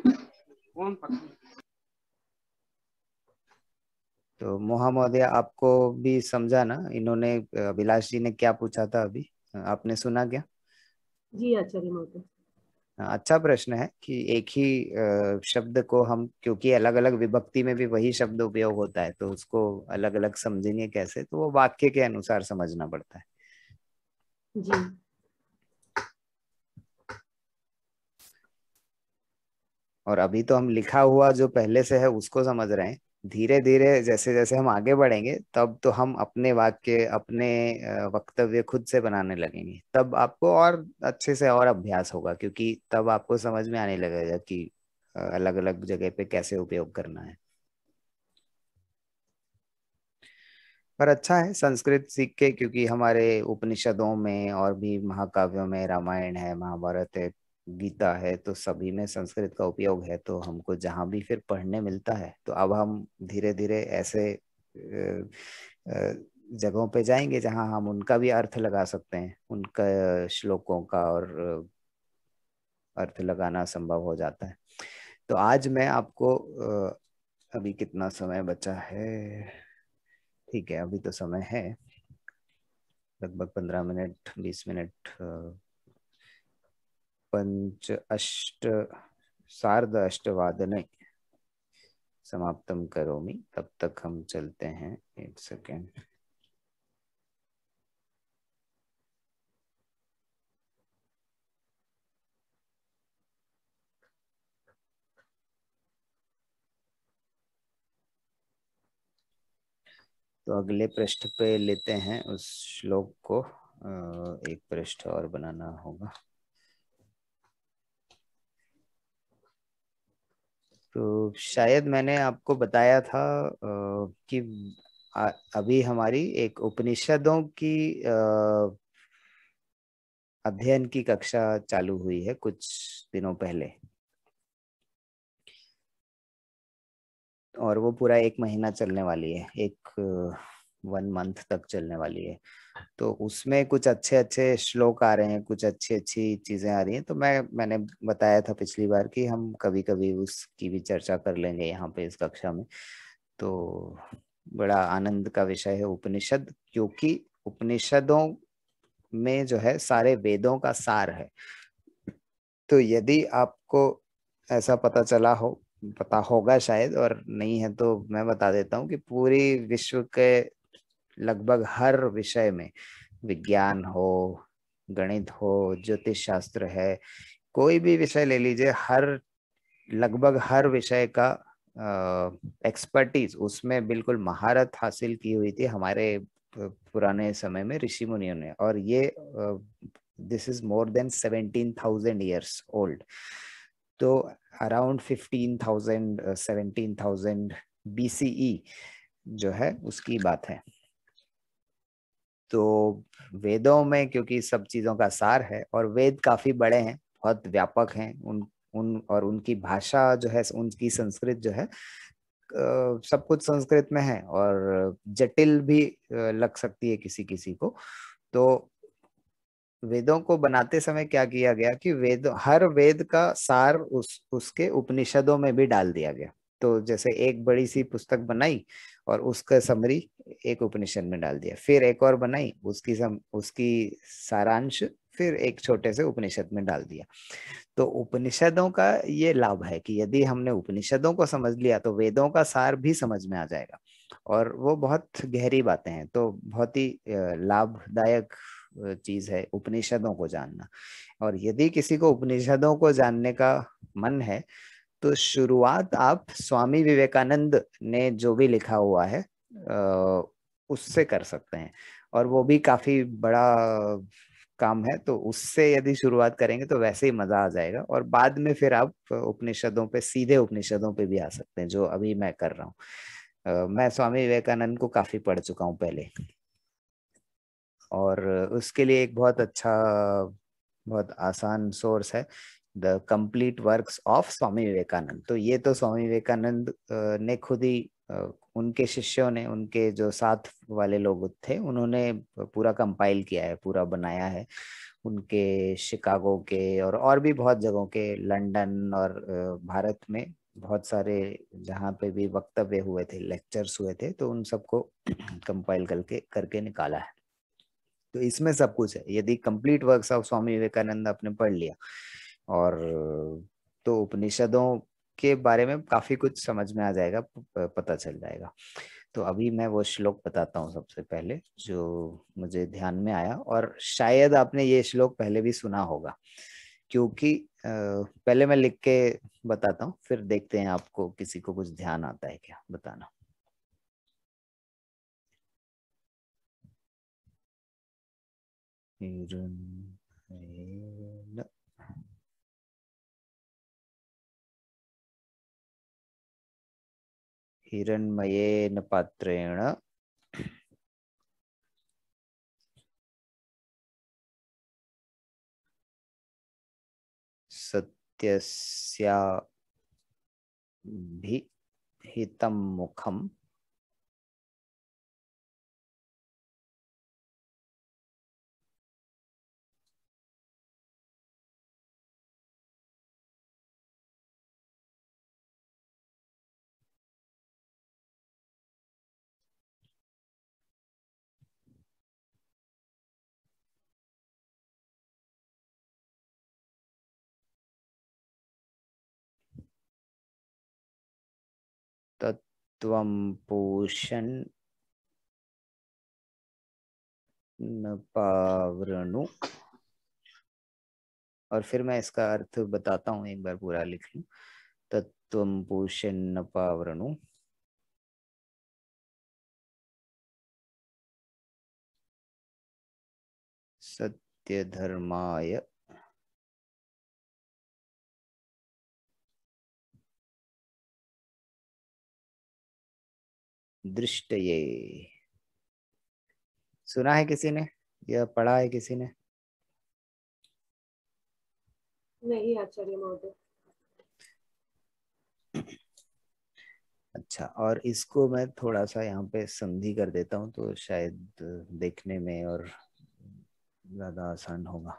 तो मोहा महोदय, आपको भी समझा ना इन्होंने, अभिलाष जी ने क्या पूछा था अभी, आपने सुना क्या? जी आचार्य महोदय। अच्छा प्रश्न है कि एक ही शब्द को हम, क्योंकि अलग अलग विभक्ति में भी वही शब्द उपयोग होता है, तो उसको अलग अलग समझेंगे कैसे, तो वो वाक्य के अनुसार समझना पड़ता है। जी और अभी तो हम लिखा हुआ जो पहले से है उसको समझ रहे हैं, धीरे धीरे जैसे जैसे हम आगे बढ़ेंगे तब तो हम अपने वाक्य, अपने वक्तव्य खुद से बनाने लगेंगे, तब आपको और अच्छे से और अभ्यास होगा, क्योंकि तब आपको समझ में आने लगेगा कि अलग अलग जगह पे कैसे उपयोग करना है। पर अच्छा है संस्कृत सीख के, क्योंकि हमारे उपनिषदों में और भी महाकाव्यों में, रामायण है, महाभारत है, गीता है, तो सभी में संस्कृत का उपयोग है, तो हमको जहाँ भी फिर पढ़ने मिलता है, तो अब हम धीरे धीरे ऐसे जगहों पे जाएंगे जहाँ हम उनका भी अर्थ लगा सकते हैं, उनका श्लोकों का और अर्थ लगाना संभव हो जाता है। तो आज मैं आपको अभी कितना समय बचा है, ठीक है अभी तो समय है लगभग 15 मिनट 20 मिनट, पंच अष्ट सार्ध अष्टवादने समाप्तम करोमि, तब तक हम चलते हैं। एक सेकेंड। तो अगले पृष्ठ पे लेते हैं उस श्लोक को, एक पृष्ठ और बनाना होगा। तो शायद मैंने आपको बताया था कि अभी हमारी एक उपनिषदों की अध्ययन की कक्षा चालू हुई है कुछ दिनों पहले, और वो पूरा 1 महीना चलने वाली है, 1 मंथ तक चलने वाली है। तो उसमें कुछ अच्छे अच्छे श्लोक आ रहे हैं, कुछ अच्छी अच्छी चीजें आ रही हैं, तो मैंने बताया था पिछली बार कि हम कभी कभी उसकी भी चर्चा कर लेंगे यहाँ पे इस कक्षा में। तो बड़ा आनंद का विषय है उपनिषद, क्योंकि उपनिषदों में जो है सारे वेदों का सार है। तो यदि आपको ऐसा पता होगा शायद, और नहीं है तो मैं बता देता हूँ कि पूरी विश्व के लगभग हर विषय में, विज्ञान हो, गणित हो, ज्योतिष शास्त्र है, कोई भी विषय ले लीजिए, लगभग हर विषय का एक्सपर्टीज उसमें बिल्कुल महारत हासिल की हुई थी हमारे पुराने समय में ऋषि मुनियों ने। और ये this is more than 17,000 years old. तो अराउंड 15,000 17,000 BCE जो है उसकी बात है। तो वेदों में क्योंकि सब चीजों का सार है, और वेद काफी बड़े हैं, बहुत व्यापक हैं, और उनकी भाषा जो है, उनकी संस्कृत जो है, सब कुछ संस्कृत में है, और जटिल भी लग सकती है किसी किसी को। तो वेदों को बनाते समय क्या किया गया कि हर वेद का सार उसके उपनिषदों में भी डाल दिया गया। तो जैसे एक बड़ी सी पुस्तक बनाई और उसका समरी एक उपनिषद में डाल दिया, फिर एक और बनाई, उसकी सारांश फिर एक छोटे से उपनिषद में डाल दिया। तो उपनिषदों का ये लाभ है कि यदि हमने उपनिषदों को समझ लिया तो वेदों का सार भी समझ में आ जाएगा, और वो बहुत गहरी बातें हैं। तो बहुत ही लाभदायक चीज है उपनिषदों को जानना। और यदि किसी को उपनिषदों को जानने का मन है, तो शुरुआत आप स्वामी विवेकानंद ने जो भी लिखा हुआ है उससे कर सकते हैं, और वो भी काफी बड़ा काम है। तो उससे यदि शुरुआत करेंगे तो वैसे ही मजा आ जाएगा, और बाद में फिर आप उपनिषदों पे, सीधे उपनिषदों पे भी आ सकते हैं, जो अभी मैं कर रहा हूँ। मैं स्वामी विवेकानंद को काफी पढ़ चुका हूँ पहले, और उसके लिए एक बहुत अच्छा, बहुत आसान सोर्स है the complete works of Swami Vivekananda. तो ये तो स्वामी विवेकानंद ने खुद ही उनके शिष्यों ने, उनके जो साथ वाले लोग थे, उन्होंने पूरा कंपाइल किया है, पूरा बनाया है। उनके शिकागो के और भी बहुत जगहों के, लंदन और भारत में बहुत सारे जहाँ पे भी वक्तव्य हुए थे, लेक्चर्स हुए थे, तो उन सबको कंपाइल करके करके निकाला है। तो इसमें सब कुछ है। यदि complete works of Swami Vivekananda आपने पढ़ लिया और तो उपनिषदों के बारे में काफी कुछ समझ में आ जाएगा, पता चल जाएगा। तो अभी मैं वो श्लोक बताता हूँ सबसे पहले, जो मुझे ध्यान में आया, और शायद आपने ये श्लोक पहले भी सुना होगा, क्योंकि पहले मैं लिख के बताता हूँ, फिर देखते हैं आपको किसी को कुछ ध्यान आता है क्या, बताना। हिरण्मयेन पात्रेण सत्यस्याभिहितं मुखम् तत्त्वं पूषन् न पावृणु। और फिर मैं इसका अर्थ बताता हूँ, एक बार पूरा लिख लूं। तत्त्वं पूषन् न पावृणु सत्य धर्माय दृष्टये। सुना है किसी ने या पढ़ा है किसी ने? नहीं आचार्य महोदय। अच्छा, और इसको मैं थोड़ा सा यहाँ पे संधि कर देता हूँ, तो शायद देखने में और ज्यादा आसान होगा।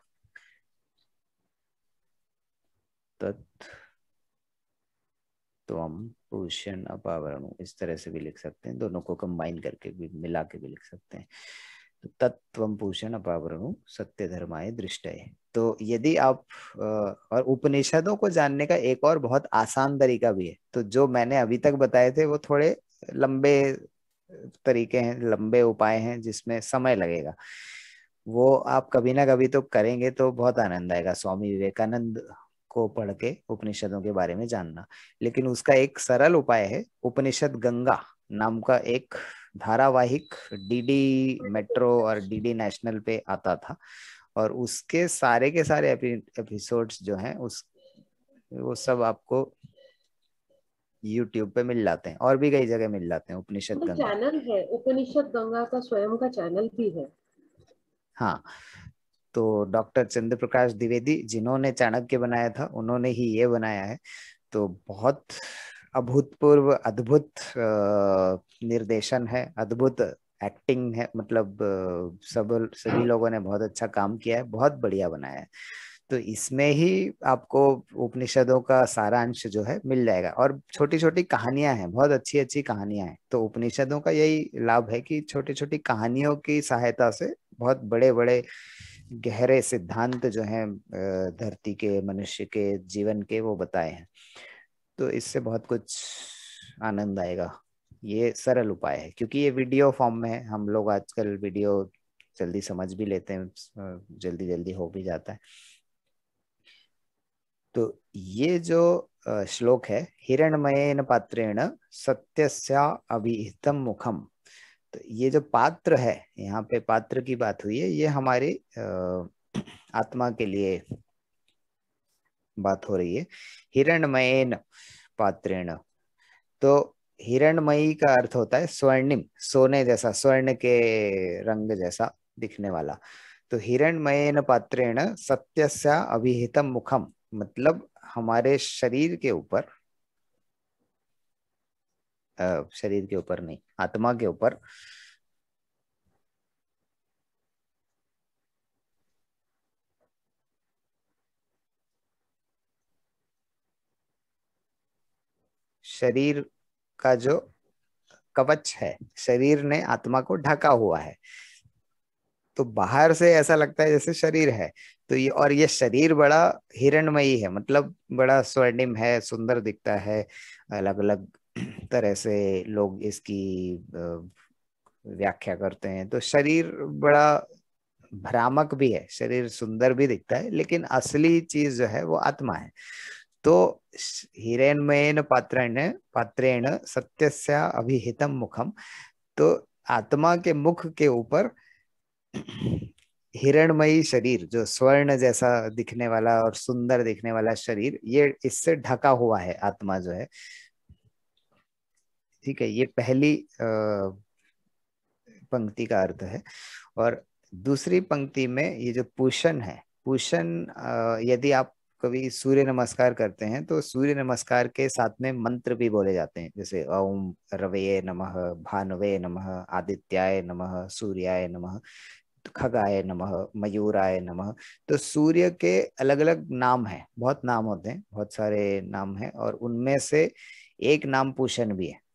तत्त्वं पूषण अपावरणु, इस तरह से भी लिख सकते हैं, दोनों को कंबाइन करके भी, मिला के भी लिख सकते हैं। तो तत्त्वं पूषण अपावरणु सत्य धर्माय दृष्टये। तो यदि आप और उपनिषदों को जानने का एक और बहुत आसान तरीका भी है। तो जो मैंने अभी तक बताए थे वो थोड़े लंबे तरीके हैं, लंबे उपाय हैं, जिसमें समय लगेगा। वो आप कभी ना कभी तो करेंगे तो बहुत आनंद आएगा, स्वामी विवेकानंद को पढ़ के उपनिषदों के बारे में जानना। लेकिन उसका एक सरल उपाय है, उपनिषद गंगा नाम का एक धारावाहिक डीडी मेट्रो और डीडी नेशनल पे आता था, और उसके सारे के सारे एपिसोड्स जो हैं वो सब आपको YouTube पे मिल जाते हैं, और भी कई जगह मिल जाते हैं, उपनिषद तो गंगा। चैनल है उपनिषद गंगा का, स्वयं का चैनल भी है। हाँ, तो डॉक्टर चंद्र प्रकाश द्विवेदी जिन्होंने चाणक्य बनाया था, उन्होंने ही ये बनाया है। तो बहुत अभूतपूर्व, अद्भुत निर्देशन है, अद्भुत एक्टिंग है, मतलब सभी लोगों ने बहुत अच्छा काम किया है, बहुत बढ़िया बनाया है। तो इसमें ही आपको उपनिषदों का सारांश जो है मिल जाएगा, और छोटी छोटी कहानियां हैं, बहुत अच्छी अच्छी कहानियां हैं। तो उपनिषदों का यही लाभ है कि छोटी छोटी कहानियों की सहायता से बहुत बड़े बड़े गहरे सिद्धांत जो हैं धरती के, मनुष्य के जीवन के, वो बताए हैं। तो इससे बहुत कुछ आनंद आएगा। ये सरल उपाय है, क्योंकि ये वीडियो फॉर्म में है। हम लोग आजकल वीडियो जल्दी समझ भी लेते हैं, जल्दी जल्दी हो भी जाता है। तो ये जो श्लोक है, हिरण्मयेन पात्रेण सत्यस्या अभिहितम मुखम। तो ये जो पात्र है, यहाँ पे पात्र की बात हुई है, ये हमारी आत्मा के लिए बात हो रही है। हिरण्मयेन पात्रेण, तो हिरण्मयी का अर्थ होता है स्वर्णिम, सोने जैसा, स्वर्ण के रंग जैसा दिखने वाला। तो हिरण्मयेन पात्रेण सत्यस्या अभिहितम मुखम, मतलब हमारे शरीर के ऊपर शरीर के ऊपर नहीं, आत्मा के ऊपर। शरीर का जो कवच है, शरीर ने आत्मा को ढका हुआ है। तो बाहर से ऐसा लगता है जैसे शरीर है, तो ये, और ये शरीर बड़ा हिरणमयी है, मतलब बड़ा स्वर्णिम है, सुंदर दिखता है। अलग अलग तरह से लोग इसकी व्याख्या करते हैं। तो शरीर बड़ा भ्रामक भी है, शरीर सुंदर भी दिखता है, लेकिन असली चीज जो है वो आत्मा है। तो हिरण्मयेन पात्रेण पात्रेण सत्यस्य अभिहितम मुखम। तो आत्मा के मुख के ऊपर हिरणमयी शरीर, जो स्वर्ण जैसा दिखने वाला और सुंदर दिखने वाला शरीर, ये इससे ढका हुआ है आत्मा जो है। ठीक है, ये पहली पंक्ति का अर्थ है। और दूसरी पंक्ति में ये जो पूषण है, पूषण, यदि आप कभी सूर्य नमस्कार करते हैं तो सूर्य नमस्कार के साथ में मंत्र भी बोले जाते हैं, जैसे ओम रवये नमः, भानवे नमः, आदित्याय नमः, सूर्याय नमः, खगाय नमः, मयूराय नमः। तो सूर्य के अलग अलग नाम हैं, बहुत नाम होते हैं, बहुत सारे नाम हैं, और उनमें से एक नाम पूषण भी है।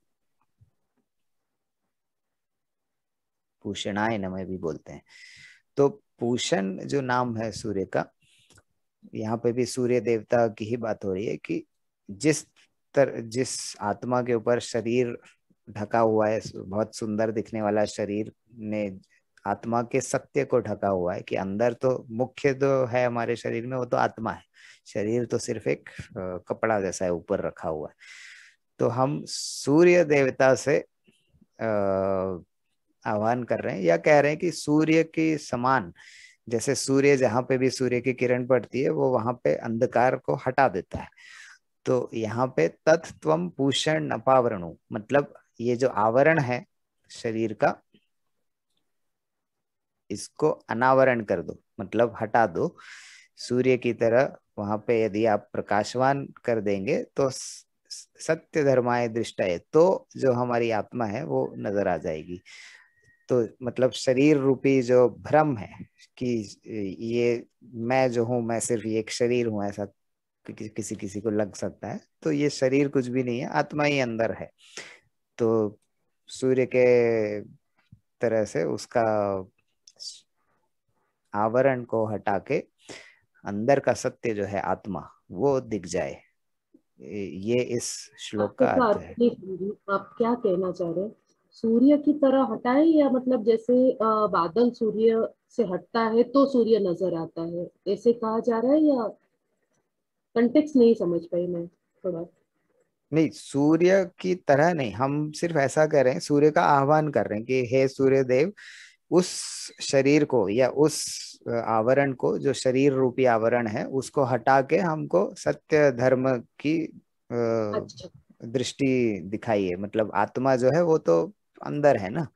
पूषणाय नमः भी बोलते हैं। तो पूषण जो नाम है सूर्य का, यहाँ पे भी सूर्य देवता की ही बात हो रही है कि जिस आत्मा के ऊपर शरीर ढका हुआ है, बहुत सुंदर दिखने वाला शरीर ने आत्मा के सत्य को ढका हुआ है, कि अंदर तो मुख्य जो है हमारे शरीर में वो तो आत्मा है, शरीर तो सिर्फ एक कपड़ा जैसा है ऊपर रखा हुआ है। तो हम सूर्य देवता से आह्वान कर रहे हैं, या कह रहे हैं कि सूर्य के समान, जैसे सूर्य जहां पे भी सूर्य की किरण पड़ती है वो वहां पे अंधकार को हटा देता है। तो यहाँ पे तत्त्वम पूषण अपावरणु, मतलब ये जो आवरण है शरीर का, इसको अनावरण कर दो, मतलब हटा दो। सूर्य की तरह वहां पे यदि आप प्रकाशवान कर देंगे तो सत्य धर्माय दृष्टाय, तो जो हमारी आत्मा है वो नजर आ जाएगी। तो मतलब शरीर रूपी जो भ्रम है कि ये मैं जो हूं, मैं सिर्फ ये एक शरीर हूं, ऐसा किसी किसी को लग सकता है। तो ये शरीर कुछ भी नहीं है, आत्मा ही अंदर है। तो सूर्य के तरह से उसका आवरण को हटा के अंदर का सत्य जो है आत्मा, वो दिख जाए। ये इस श्लोक आपको का क्या अर्थ अर्थ है। नहीं समझी, आप क्या कहना चाह रहे हैं? सूर्य की तरह हटाए, या मतलब जैसे बादल सूर्य से हटता है तो सूर्य नजर आता है, ऐसे कहा जा रहा है? या कंटेक्स्ट नहीं समझ पाई मैं थोड़ा। नहीं, सूर्य की तरह नहीं, हम सिर्फ ऐसा कर रहे हैं, सूर्य का आह्वान कर रहे हैं कि हे सूर्य देव, उस शरीर को या उस आवरण को, जो शरीर रूपी आवरण है, उसको हटा के हमको सत्य धर्म की अच्छा। दृष्टि दिखाइए। मतलब आत्मा जो है वो तो अंदर है ना।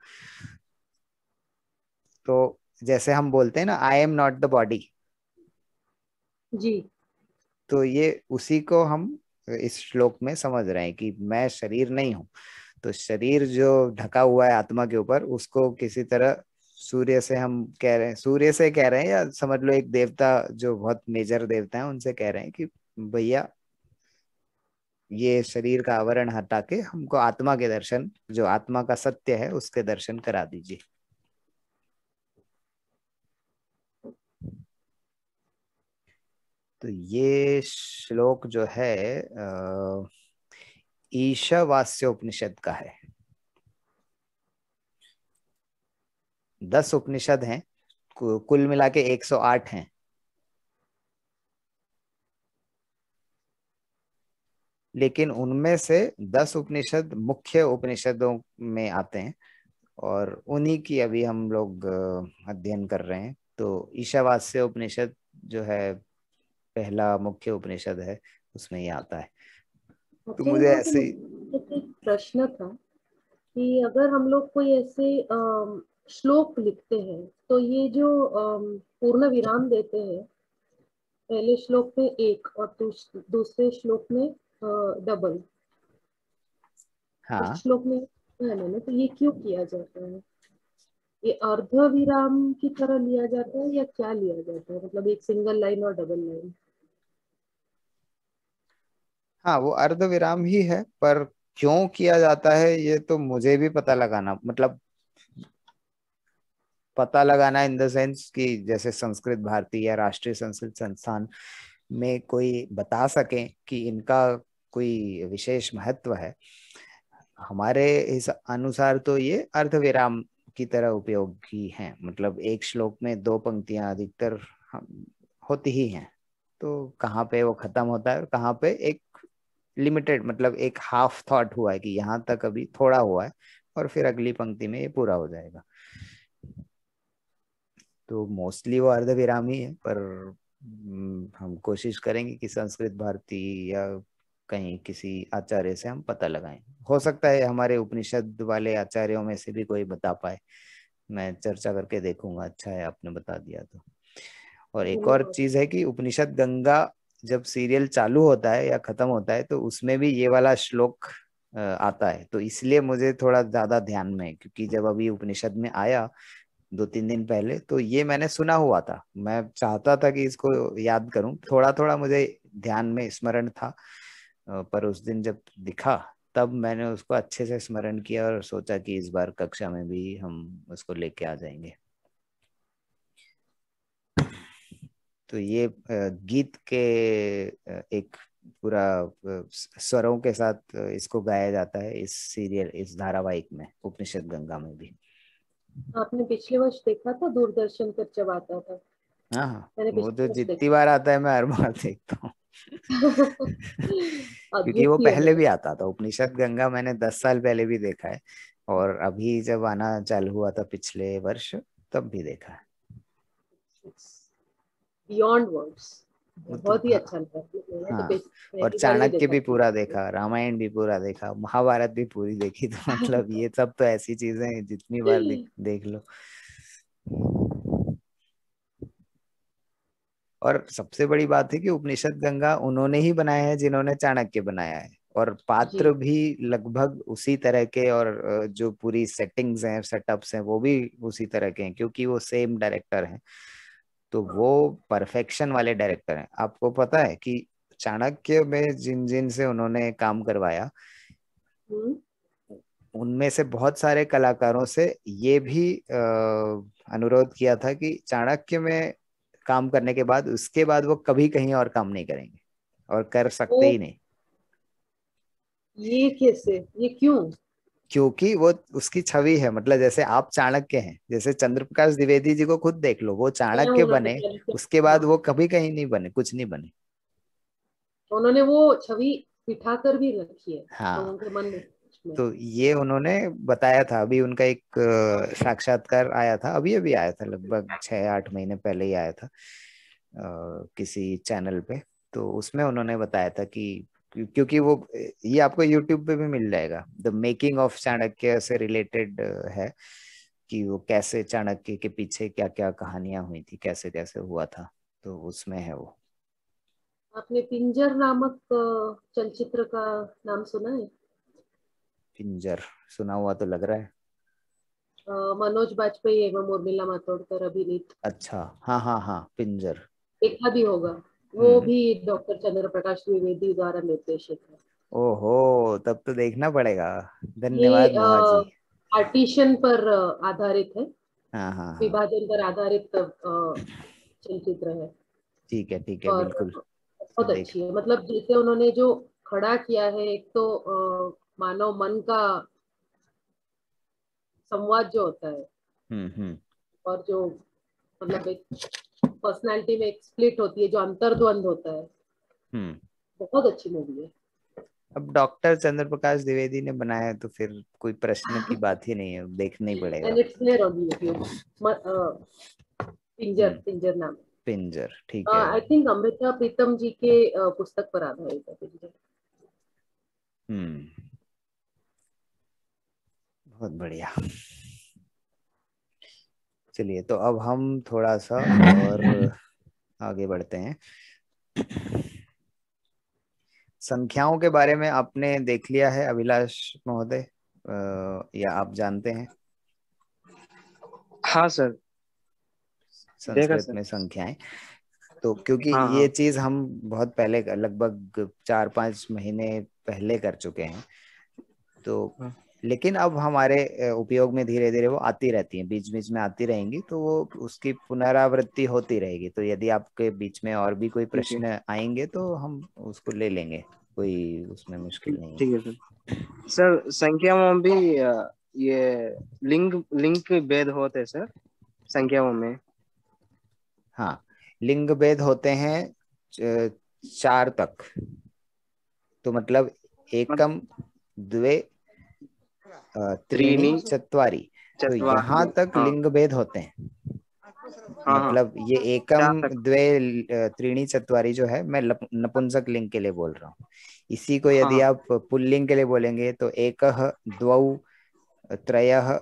तो जैसे हम बोलते हैं ना, I am not the body, जी। तो ये उसी को हम इस श्लोक में समझ रहे हैं कि मैं शरीर नहीं हूं। तो शरीर जो ढका हुआ है आत्मा के ऊपर, उसको किसी तरह सूर्य से हम कह रहे हैं, सूर्य से कह रहे हैं, या समझ लो एक देवता जो बहुत मेजर देवता है उनसे कह रहे हैं कि भैया, ये शरीर का आवरण हटा के हमको आत्मा के दर्शन, जो आत्मा का सत्य है, उसके दर्शन करा दीजिए। तो ये श्लोक जो है ईशावास्य उपनिषद का है। 10 उपनिषद हैं, कुल मिला के 108 हैं। लेकिन उनमें से 10 उपनिषद मुख्य उपनिषदों में आते हैं, और उन्हीं की अभी हम लोग अध्ययन कर रहे हैं। तो ईशावास्य उपनिषद जो है पहला मुख्य उपनिषद है, उसमें ये आता है। तो अच्छा, मुझे यहाँ पे ऐसे ही, मुझे एक प्रश्न था कि अगर हम लोग कोई ऐसे श्लोक लिखते हैं, तो ये जो पूर्ण विराम देते हैं, पहले श्लोक में एक और दूसरे श्लोक में डबल, हाँ श्लोक में है मैंने, तो ये क्यों किया जाता है? ये अर्ध विराम की तरह लिया जाता है या क्या लिया जाता है? मतलब एक सिंगल लाइन और डबल लाइन? हाँ, वो अर्ध विराम ही है, पर क्यों किया जाता है ये तो मुझे भी पता लगाना, मतलब पता लगाना इन द सेंस कि जैसे संस्कृत भारती या राष्ट्रीय संस्कृत संस्थान में कोई बता सके कि इनका कोई विशेष महत्व है। हमारे इस अनुसार तो ये अर्ध विराम की तरह उपयोगी हैं, मतलब एक श्लोक में दो पंक्तियां अधिकतर होती ही हैं, तो कहाँ पे वो खत्म होता है और कहाँ पे एक लिमिटेड, मतलब एक हाफ थॉट हुआ है कि यहाँ तक अभी थोड़ा हुआ है और फिर अगली पंक्ति में ये पूरा हो जाएगा। तो मोस्टली वो अर्ध विराम ही है, पर हम कोशिश करेंगे कि संस्कृत भारती या कहीं किसी आचार्य से हम पता लगाएं। हो सकता है हमारे उपनिषद वाले आचार्यों में से भी कोई बता पाए, मैं चर्चा करके देखूंगा। अच्छा है आपने बता दिया तो। और एक और धन्यवाद। चीज है कि उपनिषद गंगा जब सीरियल चालू होता है या खत्म होता है तो उसमें भी ये वाला श्लोक आता है, तो इसलिए मुझे थोड़ा ज्यादा ध्यान में है, क्योंकि जब अभी उपनिषद में आया 2-3 दिन पहले तो ये मैंने सुना हुआ था, मैं चाहता था कि इसको याद करूं, थोड़ा थोड़ा मुझे ध्यान में स्मरण था। पर उस दिन जब दिखा तब मैंने उसको अच्छे से स्मरण किया और सोचा कि इस बार कक्षा में भी हम उसको लेके आ जाएंगे। तो ये गीत के एक पूरा स्वरों के साथ इसको गाया जाता है इस सीरियल, इस धारावाहिक में, उपनिषद गंगा में भी। आपने पिछले वर्ष देखा था दूरदर्शन पर जब आता था? हाँ हाँ, मैंने वो पिछले तो वर्ष जितनी देखा। बार आता है मैं हर बार देखता हूँ। क्योंकि वो अद्वितीय पहले है। भी आता था, उपनिषद गंगा मैंने 10 साल पहले भी देखा है, और अभी जब आना चालू हुआ था पिछले वर्ष तब भी देखा है। Beyond words. वो तो बहुत ही अच्छा लगा, मैंने तो हाँ, और पहली बार ही चाणक्य देखा भी था। पूरा देखा, रामायण भी पूरा देखा, महाभारत भी पूरी देखी, तो मतलब ये सब तो ऐसी चीजें हैं जितनी बार देख लो। और सबसे बड़ी बात है कि उपनिषद गंगा उन्होंने ही बनाया है जिन्होंने चाणक्य बनाया है, और जी। पात्र भी लगभग उसी तरह के, और जो पूरी सेटिंग्स हैं, सेटअप्स हैं, वो भी उसी तरह के हैं, क्योंकि वो सेम डायरेक्टर हैं। तो वो परफेक्शन वाले डायरेक्टर हैं। आपको पता है कि चाणक्य में जिन जिन से उन्होंने काम करवाया, हम्म। उनमें से बहुत सारे कलाकारों से ये भी अनुरोध किया था कि चाणक्य में काम करने के बाद उसके बाद वो कभी कहीं और काम नहीं करेंगे, और कर ओ, सकते ही नहीं, ये कैसे, ये क्यों? क्योंकि वो उसकी छवि है। मतलब जैसे आप चाणक्य हैं, जैसे चंद्रप्रकाश द्विवेदी जी को खुद देख लो, वो मैं चाणक्य उन्होंने बने, पहले उसके हाँ, बाद वो कभी कहीं नहीं बने, कुछ नहीं बने। उन्होंने वो छवि बिठा कर भी रखी है हाँ, लोगों के मन में। तो ये उन्होंने बताया था। अभी उनका एक साक्षात्कार आया था, अभी अभी आया था, लगभग 6-8 महीने पहले ही आया था किसी चैनल पे। तो उसमें उन्होंने बताया था कि क्योंकि वो, ये आपको यूट्यूब पे भी मिल जाएगा, द मेकिंग ऑफ चाणक्य से रिलेटेड है, कि वो कैसे चाणक्य के पीछे क्या क्या कहानियां हुई थी, कैसे कैसे हुआ था, तो उसमें है वो। आपने पिंजर नामक चलचित्र का नाम सुना है? पिंजर सुना हुआ तो लग रहा है। मनोज बाजपेयी एवं उर्मिला मातोंडकर अभिनीत। अच्छा, हाँ हाँ हाँ, पिंजर। देखा भी होगा। वो हम्म। भी डॉक्टर चंद्र प्रकाश द्विवेदी द्वारा निर्देशित है। ओहो, तब तो देखना पड़ेगा। ये धन्यवाद मोहा जी। पार्टीशन पर आधारित है। हाँ हाँ हाँ, विभाजन पर आधारित चलचित्र है। ठीक है और बिल्कुल। तो बहुत देख। अच्छी है, मतलब जैसे उन्होंने जो खड़ा किया है, एक तो मानव मन का संवाद जो होता है, हम्म। और जो मतलब एक पर्सनालिटी में एक स्प्लिट होती है, जो अंतर्द्वंद होता है। हम्म। बहुत अच्छी मूवी है। अब डॉक्टर चंद्र प्रकाश द्विवेदी ने बनाया है तो फिर कोई प्रश्न की बात ही नहीं है, देखना ही पड़ेगा। And it's there on YouTube. Pinjar, हम्म। पिंजर नाम। पिंजर, ठीक है। आई थिंक अमृता प्रीतम जी के पुस्तक पर आधारित है पिंजर। हम्म। बहुत बढ़िया। चलिए, तो अब हम थोड़ा सा और आगे बढ़ते हैं। संख्याओं के बारे में आपने देख लिया है अभिलाष महोदय, या आप जानते हैं हाँ सर, देखा संस्कृत सर। में संख्याएं? तो क्योंकि हाँ ये हाँ चीज हम बहुत पहले लगभग 4-5 महीने पहले कर चुके हैं, तो हाँ। लेकिन अब हमारे उपयोग में धीरे धीरे वो आती रहती हैं, बीच बीच में आती रहेंगी, तो वो उसकी पुनरावृत्ति होती रहेगी। तो यदि आपके बीच में और भी कोई ठीक है, प्रश्न आएंगे तो हम उसको ले लेंगे, कोई उसमें मुश्किल नहीं है। ठीक है सर। सर संख्याओं में भी ये लिंग लिंग के भेद होते हैं सर, संख्याओं में। हाँ, लिंग भेद होते हैं 4 तक। तो मतलब मतलब एकम, द्वे, त्रीणि, त्रीणी चत्वारि। तो यहाँ चत्वारि। तक हाँ लिंग भेद होते हैं। हाँ हाँ। मतलब ये एकम, 4 तक। द्वे, त्रीणि, चत्वारि जो है, मैं नपुंसक लिंग के लिए बोल रहा हूँ। इसी को हाँ यदि हाँ आप पुल्लिंग के लिए बोलेंगे तो एकः, द्वौ, त्रयः,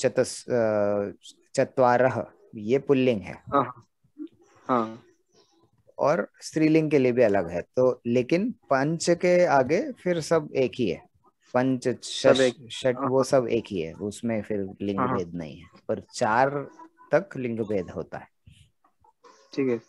चत्वारः, ये पुल्लिंग है। हाँ हाँ। और स्त्रीलिंग के लिए भी अलग है। तो लेकिन पंच के आगे फिर सब एक ही है, पंच, सब शश, एक। षट, हाँ वो हाँ सब एक ही है, उसमें फिर लिंग हाँ हाँ। भेद नहीं है। पर 4 तक लिंग भेद होता है। ठीक है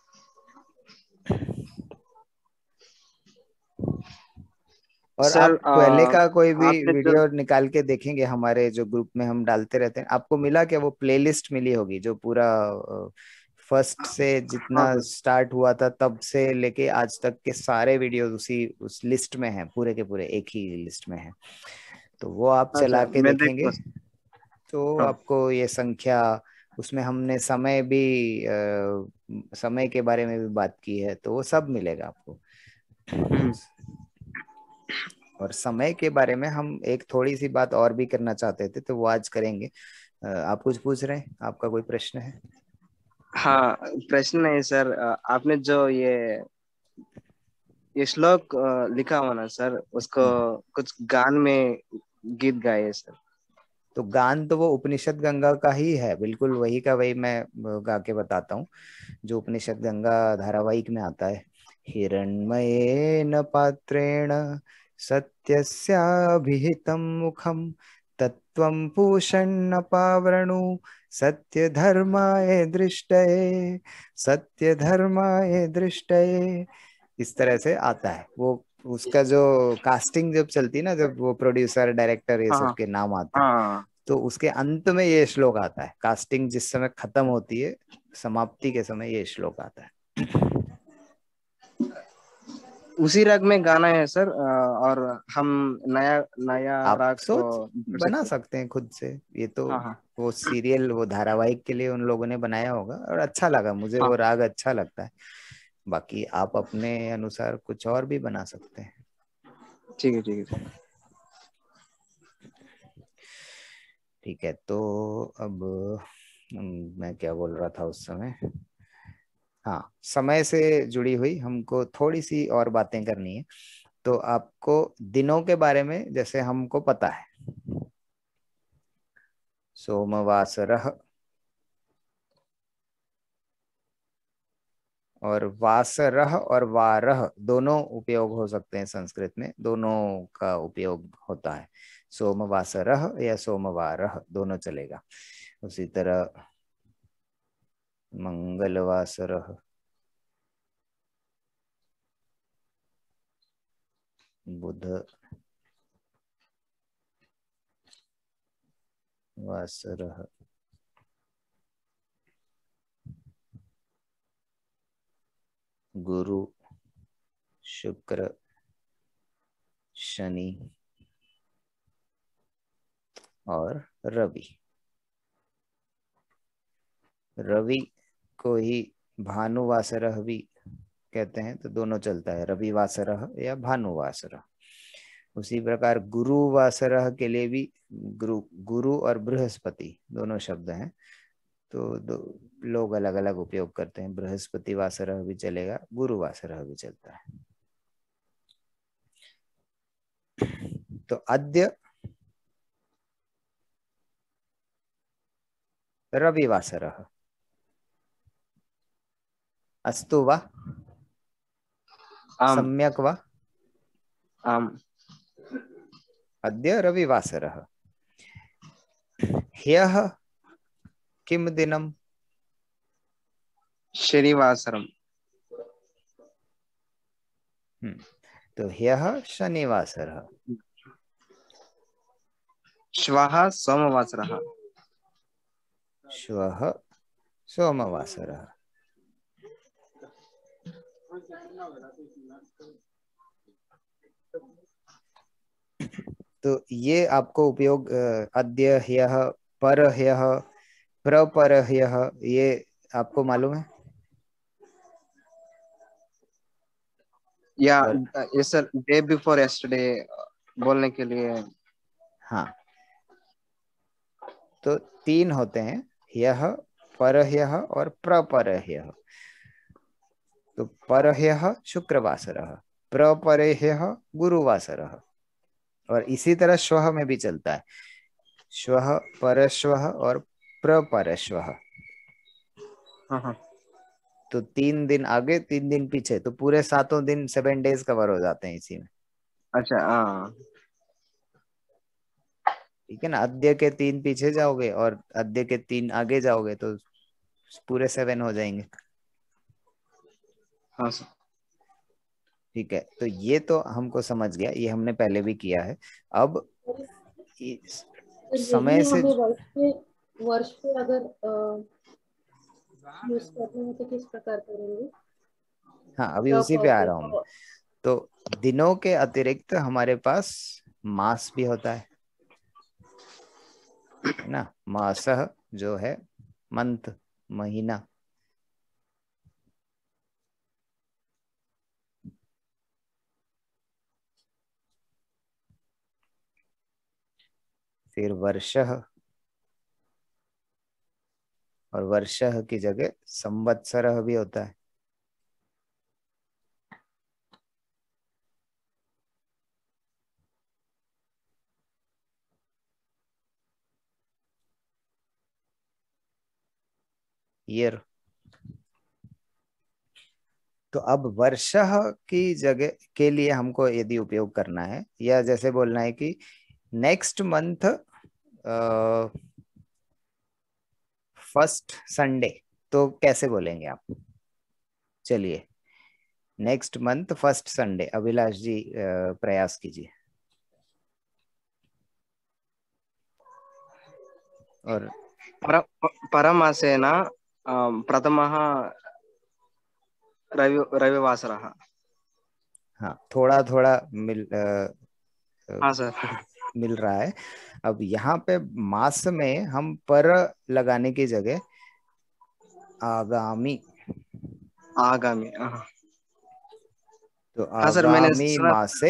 और सर। आप पहले का कोई भी आपने जो। वीडियो निकाल के देखेंगे, हमारे जो ग्रुप में हम डालते रहते हैं, आपको मिला क्या? वो प्लेलिस्ट मिली होगी जो पूरा फर्स्ट से जितना हाँ सर। स्टार्ट हुआ था तब से लेके आज तक के सारे वीडियो उसी उस लिस्ट में हैं, पूरे के पूरे एक ही लिस्ट में हैं। तो वो आप अच्छा, चला के मैं देखेंगे देखूंगा सर। तो हाँ। आपको ये संख्या, उसमें हमने समय भी, समय के बारे में भी बात की है, तो वो सब मिलेगा आपको। हम्म। और समय के बारे में हम एक थोड़ी सी बात और भी करना चाहते थे, तो वो आज करेंगे। आप कुछ पूछ रहे हैं? आपका कोई प्रश्न है? हाँ, प्रश्न नहीं सर। आपने जो ये श्लोक लिखा हुआ ना सर, उसको हम्म। कुछ गान में गीत गाए सर। तो गान तो वो उपनिषद गंगा का ही है, बिल्कुल वही का वही मैं गा के बताता हूँ, जो उपनिषद गंगा धारावाहिक में आता है। हिरण्मयेन पात्रेण सत्यस्याभिहितं मुखं तत्त्वं पूषन्न पावृणु सत्य धर्माय दृष्टये, सत्य धर्माय दृष्टये। इस तरह से आता है वो। उसका जो कास्टिंग जब चलती है ना, जब वो प्रोड्यूसर, डायरेक्टर, ये हाँ सब हाँ के नाम आते हैं, हाँ। तो उसके अंत में ये श्लोक आता है। कास्टिंग जिस समय खत्म होती है, समाप्ति के समय ये श्लोक आता है। उसी राग में गाना है सर। और हम नया नया आप राग को सोच जोड़ बना सकते हैं। सकते हैं खुद से, ये तो हाँ हाँ वो सीरियल, वो धारावाहिक के लिए उन लोगों ने बनाया होगा, और अच्छा लगा मुझे, वो हाँ। राग अच्छा लगता है। बाकी आप अपने अनुसार कुछ और भी बना सकते हैं। ठीक है, ठीक है सर। ठीक है, तो अब मैं क्या बोल रहा था उस समय? हाँ, समय से जुड़ी हुई हमको थोड़ी सी और बातें करनी है। तो आपको दिनों के बारे में जैसे हमको पता है, सोमवासरः, और वासरः और वारः दोनों उपयोग हो सकते हैं संस्कृत में, दोनों का उपयोग होता है। सोमवासरः या सोमवारः दोनों चलेगा। उसी तरह मंगलवासरः, बुध वासरः, गुरु, शुक्र, शनि और रवि। रवि को ही भानुवासरः भी कहते हैं, तो दोनों चलता है, रविवासरः या भानुवासरः। उसी प्रकार गुरुवासरः के लिए भी गुरु, गुरु और बृहस्पति दोनों शब्द हैं, तो लोग अलग अलग उपयोग करते हैं। बृहस्पति वासरः भी चलेगा, गुरुवासरः भी चलता है। तो अद्य रविवासरः, अस्तु वा, आम। सम्यक वा? आम् अद्य रविवासरः। ह्यः किं दिनम्? शनिवासरम्। तो ह्यः शनिवासरः। श्वः सोमवासरः। श्वः सोमवासरः। तो ये आपको उपयोग अद्य, ह्यः, परह्यः, प्रपरह्यः, ये आपको मालूम है? या और yes sir, day before yesterday बोलने के लिए। हाँ, तो 3 होते हैं, ह्यः, परह्यः और प्रपरह्यः। तो परह्यः शुक्रवासरः, प्रपरह्यः गुरुवासरः, और इसी तरह श्वः में भी चलता है, श्वः, परश्वः और प्रपरश्वः। हाँ। तो 3 दिन आगे 3 दिन पीछे, तो पूरे 7 दिन 7 डेज कवर हो जाते हैं इसी में। अच्छा हाँ। ठीक है ना, अद्य के 3 पीछे जाओगे और अद्य के 3 आगे जाओगे तो पूरे 7 हो जाएंगे। हाँ सर। ठीक है, तो ये तो हमको समझ गया, ये हमने पहले भी किया है। अब तो समय यही से, हमें वर्ष पे अगर यूज करना है तो किस प्रकार करेंगे? हाँ अभी उसी पे आ रहा हूँ मैं। तो दिनों के अतिरिक्त हमारे पास मास भी होता है ना, मासः जो है मंथ, महीना। फिर वर्षः, और वर्षः की जगह संवत्सरः भी होता है। ईयर। तो अब वर्षः की जगह के लिए हमको यदि उपयोग करना है, या जैसे बोलना है कि नेक्स्ट मंथ फर्स्ट संडे, तो कैसे बोलेंगे आप? चलिए, next month first Sunday, Abhilash ji प्रयास कीजिए। और परमासेन प्रथमः रविवासरः। हाँ, थोड़ा थोड़ा हाँ सर। मिल रहा है। अब यहाँ पे मास में हम पर लगाने की जगह आगामी, आगामी। हाँ तो हाँ सर, मैंने आगामी सुना। मासे,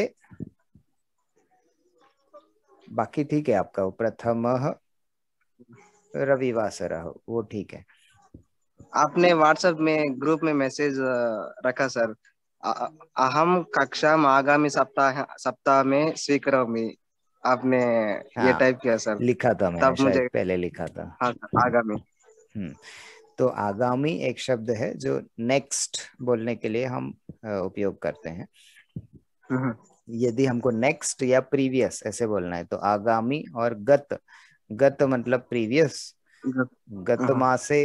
बाकी ठीक है आपका, प्रथमः रविवासरः, वो ठीक है। आपने व्हाट्सएप में ग्रुप में मैसेज रखा सर। अहम कक्षाम आगामी सप्ताह में स्वीकरोमि। आपने ये हाँ, टाइप किया सर। लिखा था मैंने, तब शायद मुझे। पहले लिखा था। हाँ सर, आगामी। हम्म। तो आगामी एक शब्द है जो नेक्स्ट बोलने के लिए हम उपयोग करते हैं। हम्म। यदि हमको नेक्स्ट या प्रीवियस ऐसे बोलना है तो आगामी, और गत, गत मतलब प्रीवियस, गत हाँ मासे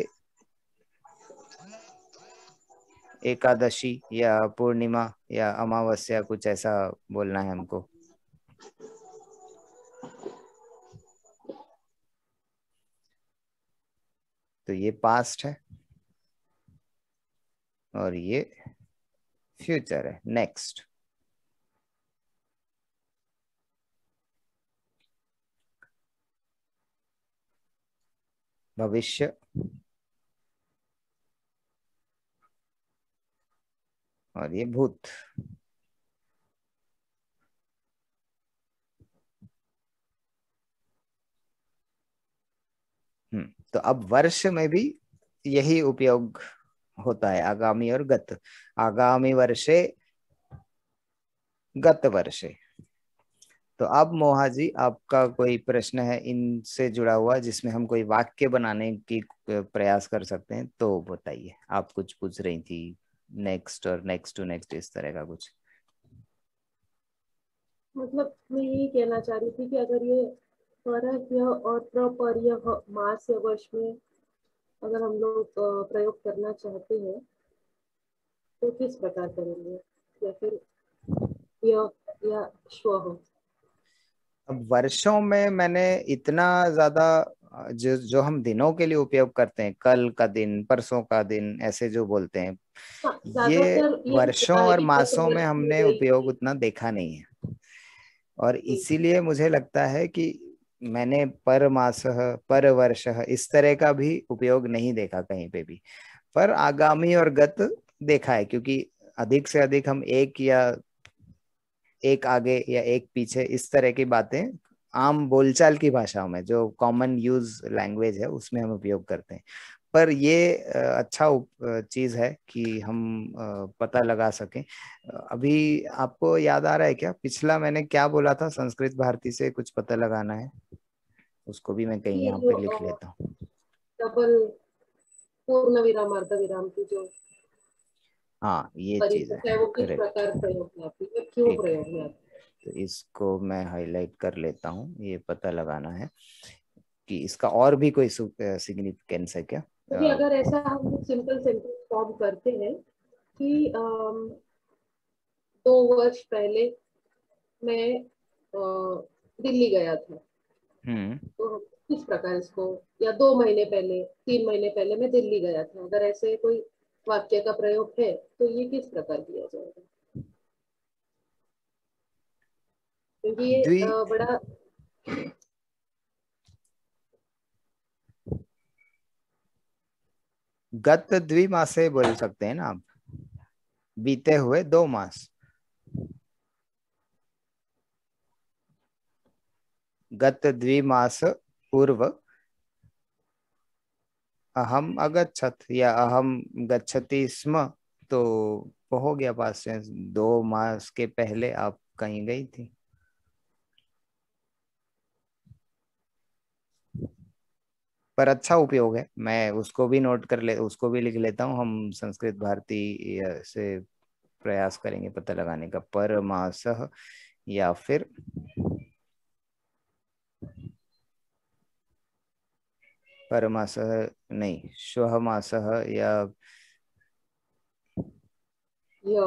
एकादशी या पूर्णिमा या अमावस्या, कुछ ऐसा बोलना है हमको। तो ये पास्ट है और ये फ्यूचर है, नेक्स्ट। भविष्य और ये भूत। तो अब वर्ष में भी यही उपयोग होता है, आगामी और गत। आगामी वर्षे, गत वर्षे। तो अब मोहा जी, आपका कोई प्रश्न है इनसे जुड़ा हुआ जिसमें हम कोई वाक्य बनाने की प्रयास कर सकते हैं, तो बताइए। आप कुछ पूछ रही थी, नेक्स्ट और नेक्स्ट टू नेक्स्ट, इस तरह का कुछ। मतलब मैं यही कहना चाह रही थी कि अगर ये परह्य और प्रपर्य मास या वर्ष में अगर हम लोग प्रयोग करना चाहते हैं तो किस प्रकार करेंगे, या फिर यह या श्वः। अब वर्षों में मैंने इतना ज्यादा जो जो हम दिनों के लिए उपयोग करते हैं, कल का दिन, परसों का दिन, ऐसे जो बोलते हैं, हाँ, ये ज्यादातर ये वर्षों होता है और कि गत मासों में वर्ष में हमने गई उपयोग थी। उतना देखा नहीं है। और जी। इसीलिए मुझे लगता है कि मैंने पर मासः, पर वर्षः इस तरह का भी उपयोग नहीं देखा कहीं पे भी। पर आगामी और गत देखा है, क्योंकि अधिक से अधिक हम एक या एक आगे या एक पीछे इस तरह की बातें आम बोलचाल की भाषाओं में, जो कॉमन यूज लैंग्वेज है, उसमें हम उपयोग करते हैं। पर ये अच्छा चीज है कि हम पता लगा सकें। अभी आपको याद आ रहा है क्या, पिछला मैंने क्या बोला था, संस्कृत भारती से कुछ पता लगाना है, उसको भी मैं कहीं ये यहाँ जो पे लिख लेता हूँ। डबल पूर्ण विराम अर्ध विराम की जो हाँ, ये चीज परिभाषा है, है वो किस करेक्ट। प्रकार प्रयोग में आती है, क्यों ठीक है, प्रयोग में आती तो इसको मैं हाईलाइट कर लेता हूँ, ये पता लगाना है कि इसका और भी कोई सिग्निफिकेंस है क्या। है। क्योंकि अगर ऐसा हम सिंपल सेंटेंस फॉर्म करते हैं कि 2 वर्ष पहले मैं दिल्ली गया था, हम्म। तो हम किस प्रकार इसको, या 2 महीने पहले, 3 महीने पहले मैं दिल्ली गया था, अगर ऐसे कोई वाक्य का प्रयोग है तो ये किस प्रकार किया जाएगा, क्योंकि ये द्वि बड़ा। गत द्विमासे बोल सकते हैं ना आप, बीते हुए 2 मास। गत द्विमास पूर्व अहम अगच्छत या अहम गच्छति स्म, तो वो हो गया पास्ट टेंस, 2 मास के पहले आप कहीं गई थी। पर अच्छा उपयोग है, मैं उसको भी नोट कर ले, उसको भी लिख लेता हूँ। हम संस्कृत भारती से प्रयास करेंगे पता लगाने का, पर मासः या फिर पर मासः नहीं, श्वः मासः या यो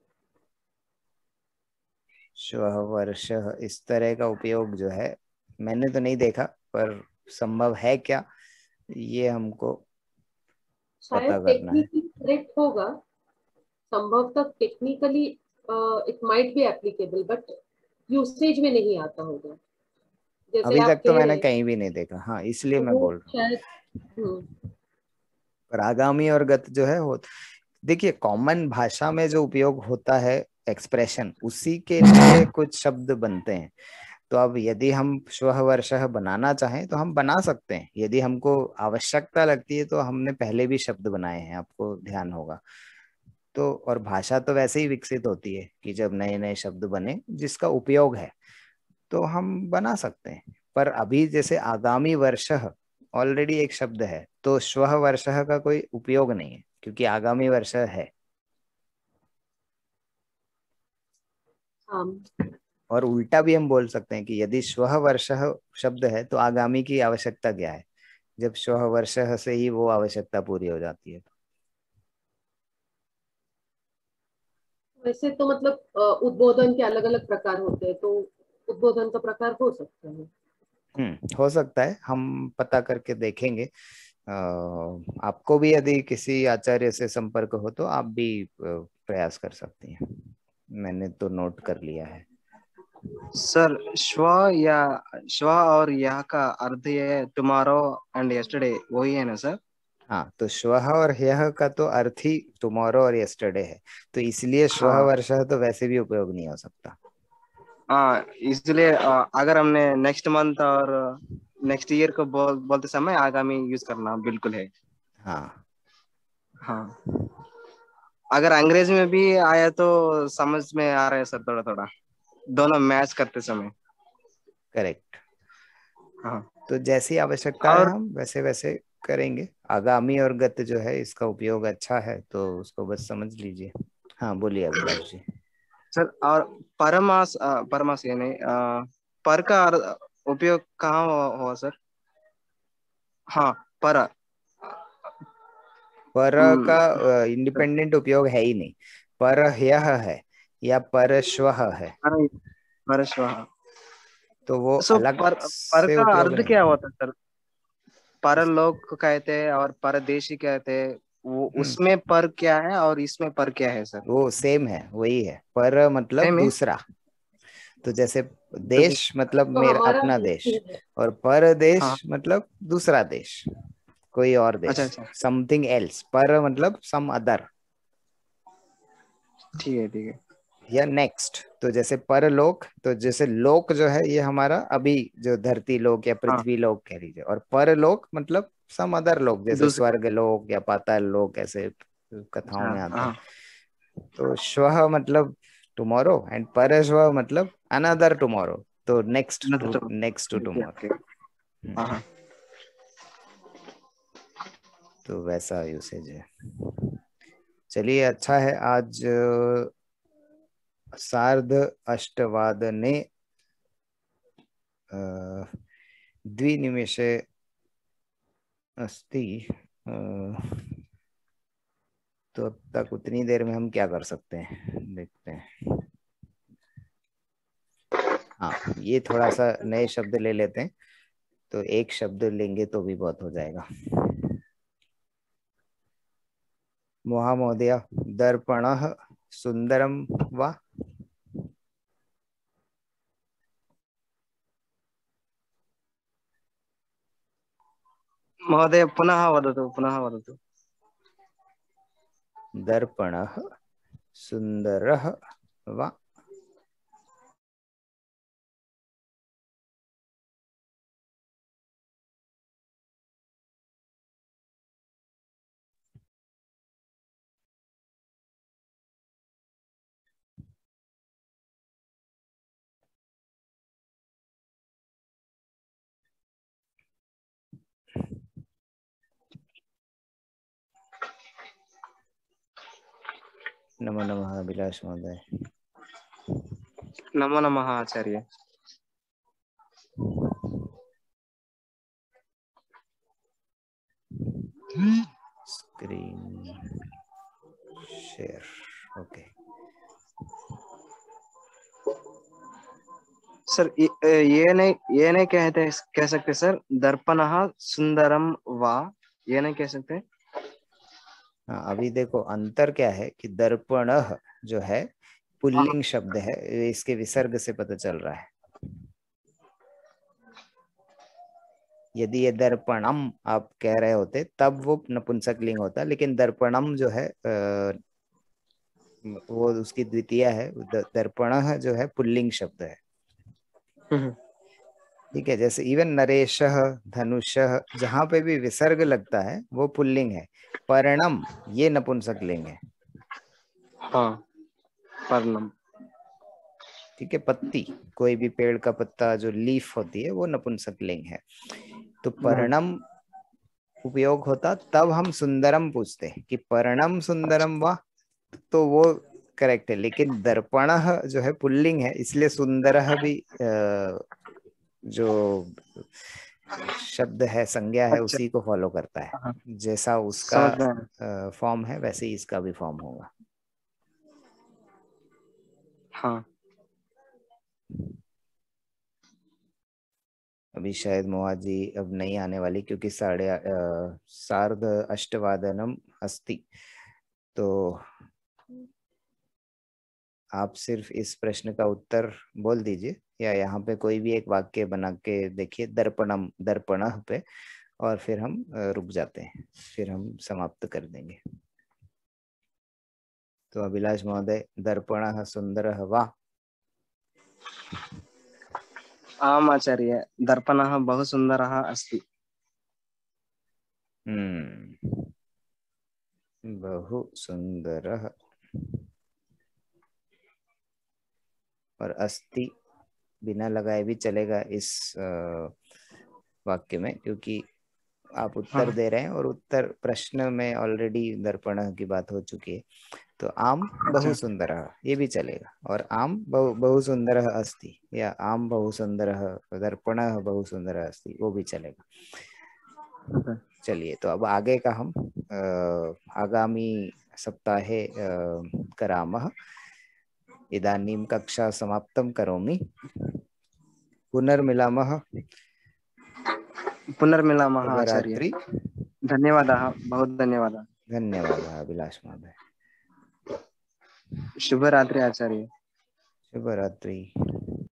श्वः वर्षः, इस तरह का उपयोग जो है मैंने तो नहीं देखा, पर संभव है क्या, ये हमको शायद पता करना है। टेक्निकली करेक्ट होगा, संभवतः technically it might be applicable, but usage में नहीं आता होगा, जैसे अभी आप तक तो कह रहे मैंने हैं। कहीं भी नहीं देखा, हाँ, इसलिए तो मैं वो बोल रहा हूँ। शायद पर आगामी और गत जो है वो, देखिए कॉमन भाषा में जो उपयोग होता है एक्सप्रेशन, उसी के लिए कुछ शब्द बनते हैं। तो अब यदि हम श्वः वर्षः बनाना चाहें तो हम बना सकते हैं, यदि हमको आवश्यकता लगती है तो हमने पहले भी शब्द बनाए हैं, आपको ध्यान होगा। तो और भाषा तो वैसे ही विकसित होती है कि जब नए नए शब्द बने जिसका उपयोग है, तो हम बना सकते हैं। पर अभी जैसे आगामी वर्षः ऑलरेडी एक शब्द है, तो श्वः वर्षः का कोई उपयोग नहीं है, क्योंकि आगामी वर्ष है। हाँ। और उल्टा भी हम बोल सकते हैं कि यदि श्वः वर्षः शब्द है तो आगामी की आवश्यकता क्या है, जब श्वः वर्षः से ही वो आवश्यकता पूरी हो जाती है। वैसे तो मतलब उद्बोधन के अलग अलग प्रकार होते हैं, तो उद्बोधन का प्रकार हो सकता है। हो सकता है, हम पता करके देखेंगे। आपको भी यदि किसी आचार्य से संपर्क हो तो आप भी प्रयास कर सकती हैं, मैंने तो नोट कर लिया है। सर श्व या श्व और यह का अर्थ है टुमारो एंड यस्टरडे, वही है ना सर? हाँ, तो श्वः और ह्यः का तो अर्थ ही टुमारो और यस्टरडे है, तो इसलिए श्वः हाँ वर्षः तो वैसे भी उपयोग नहीं हो सकता। हाँ, इसलिए अगर हमने नेक्स्ट मंथ और नेक्स्ट ईयर को बोलते समय आगामी यूज करना बिल्कुल है। हाँ, हाँ, अगर अंग्रेजी में भी आया तो समझ में आ रहा है सर, थोड़ा थोड़ा दोनों मैच करते समय। करेक्ट। हाँ। तो जैसी आवश्यकता है और हम वैसे वैसे करेंगे। आगामी और गत जो है इसका उपयोग अच्छा है, तो उसको बस समझ लीजिए। हाँ, बोलिए अभिलाष जी। सर और परमास ये नहीं पर का उपयोग कहाँ हुआ सर? हाँ पर। पर हम्म, का इंडिपेंडेंट उपयोग है ही नहीं। पर यह है या परश्वः है, पर परश्वः। तो वो सो अलग पर से का उपयोग अर्थ नहीं क्या है। होता है सर? परलोक कहते हैं और परदेशी कहते हैं, वो हम्म, उसमें पर क्या है और इसमें पर क्या है सर? वो सेम है, वही है, पर मतलब सेम है। दूसरा। तो जैसे तो देश मतलब तो मेरा हमारा अपना देश देश, ही है। और परदेश हाँ। मतलब दूसरा देश, कोई और अच्छा देश, अच्छा। Something else. पर मतलब सम अदर ठीक है ठीक है। या नेक्स्ट। तो जैसे परलोक, तो जैसे लोक जो है ये हमारा अभी जो धरती लोक या हाँ पृथ्वी लोक कह लीजिए, और परलोक मतलब सम अदर लोक, जैसे दूसरे। स्वर्ग लोक या पाताल लोक, ऐसे कथाओं अच्छा में आता है। हाँ। तो श्वः मतलब टुमारो, एंड परश्व मतलब अनदर टुमारो, तो मतलब तो next to okay tomorrow. Okay. हाँ हाँ। तो वैसा यूसेज है। चलिए, अच्छा है। आज सार्ध अष्टवादने अ, द्विनिमेषे अस्ति। अ, तो अब तक उतनी देर में हम क्या कर सकते हैं, देखते हैं। हाँ, ये थोड़ा सा नए शब्द ले लेते हैं। तो एक शब्द लेंगे तो भी बहुत हो जाएगा। महामहोदय, दर्पणः सुंदरम वा? महोदय पुनः वदतु। दर्पणः सुंदरः वा? नमो नमः अभिलाष महोदय। नमो नमः आचार्य। Screen share, okay. सर ये नहीं कह सकते सर, दर्पणः सुंदरम वा, ये नहीं कह सकते? हाँ, अभी देखो अंतर क्या है कि दर्पणः जो है हाँ। पुल्लिंग शब्द है, इसके विसर्ग से पता चल रहा है। यदि ये दर्पणम आप कह रहे होते तब वो नपुंसक लिंग होता, लेकिन दर्पणम जो है वो उसकी द्वितीय है। दर्पणः जो है पुल्लिंग शब्द है। हम्म। ठीक है, जैसे इवन नरेशः, धनुषः, जहां पे भी विसर्ग लगता है वो पुल्लिंग है। पर्णम ये नपुंसक लिंग है। हाँ पर्णम। ठीक है, पत्ती, कोई भी पेड़ का पत्ता जो लीफ होती है वो नपुंसक लिंग है। तो पर्णम उपयोग होता तब हम सुंदरम पूछते हैं कि पर्णम अच्छा सुंदरम वाह, तो वो करेक्ट है। लेकिन दर्पणः जो है पुल्लिंग है, इसलिए सुंदरः भी जो शब्द है, संज्ञा है, अच्छा। उसी को फॉलो करता है। हाँ जैसा उसका समझ में आया। फॉर्म है वैसे ही इसका भी फॉर्म होगा। हाँ। अभी शायद मोहा जी अब नहीं आने वाली, क्योंकि सार्ध अष्टवादनम अस्ति। तो आप सिर्फ इस प्रश्न का उत्तर बोल दीजिए, या यहाँ पे कोई भी एक वाक्य बना के देखिए दर्पणम दर्पणः पे, और फिर हम रुक जाते हैं, फिर हम समाप्त कर देंगे। तो अभिलाष महोदय, दर्पणः सुंदरः वा? आम् आचार्य, दर्पणः बहु सुन्दरः अस्ति। बहु सुंदरः। और अस्ति बिना लगाए भी चलेगा इस वाक्य में, क्योंकि आप उत्तर दे रहे हैं और उत्तर प्रश्न में ऑलरेडी दर्पण की बात हो चुकी है, तो आम बहु सुंदर ये भी चलेगा, और आम बहु सुंदर अस्ति या आम बहु सुंदर दर्पण बहु सुंदर अस्ति वो भी चलेगा। चलिए, तो अब आगे का हम आगामी सप्ताहे करामः। इदानीं कक्षा समाप्तं करोमि। पुनर्मिलामः। आचार्य। शुभरात्रि। धन्यवादाः, बहुत धन्यवादाः। धन्यवादाः अभिलाष महोदय। शुभरात्रि आचार्य। शुभरात्रि।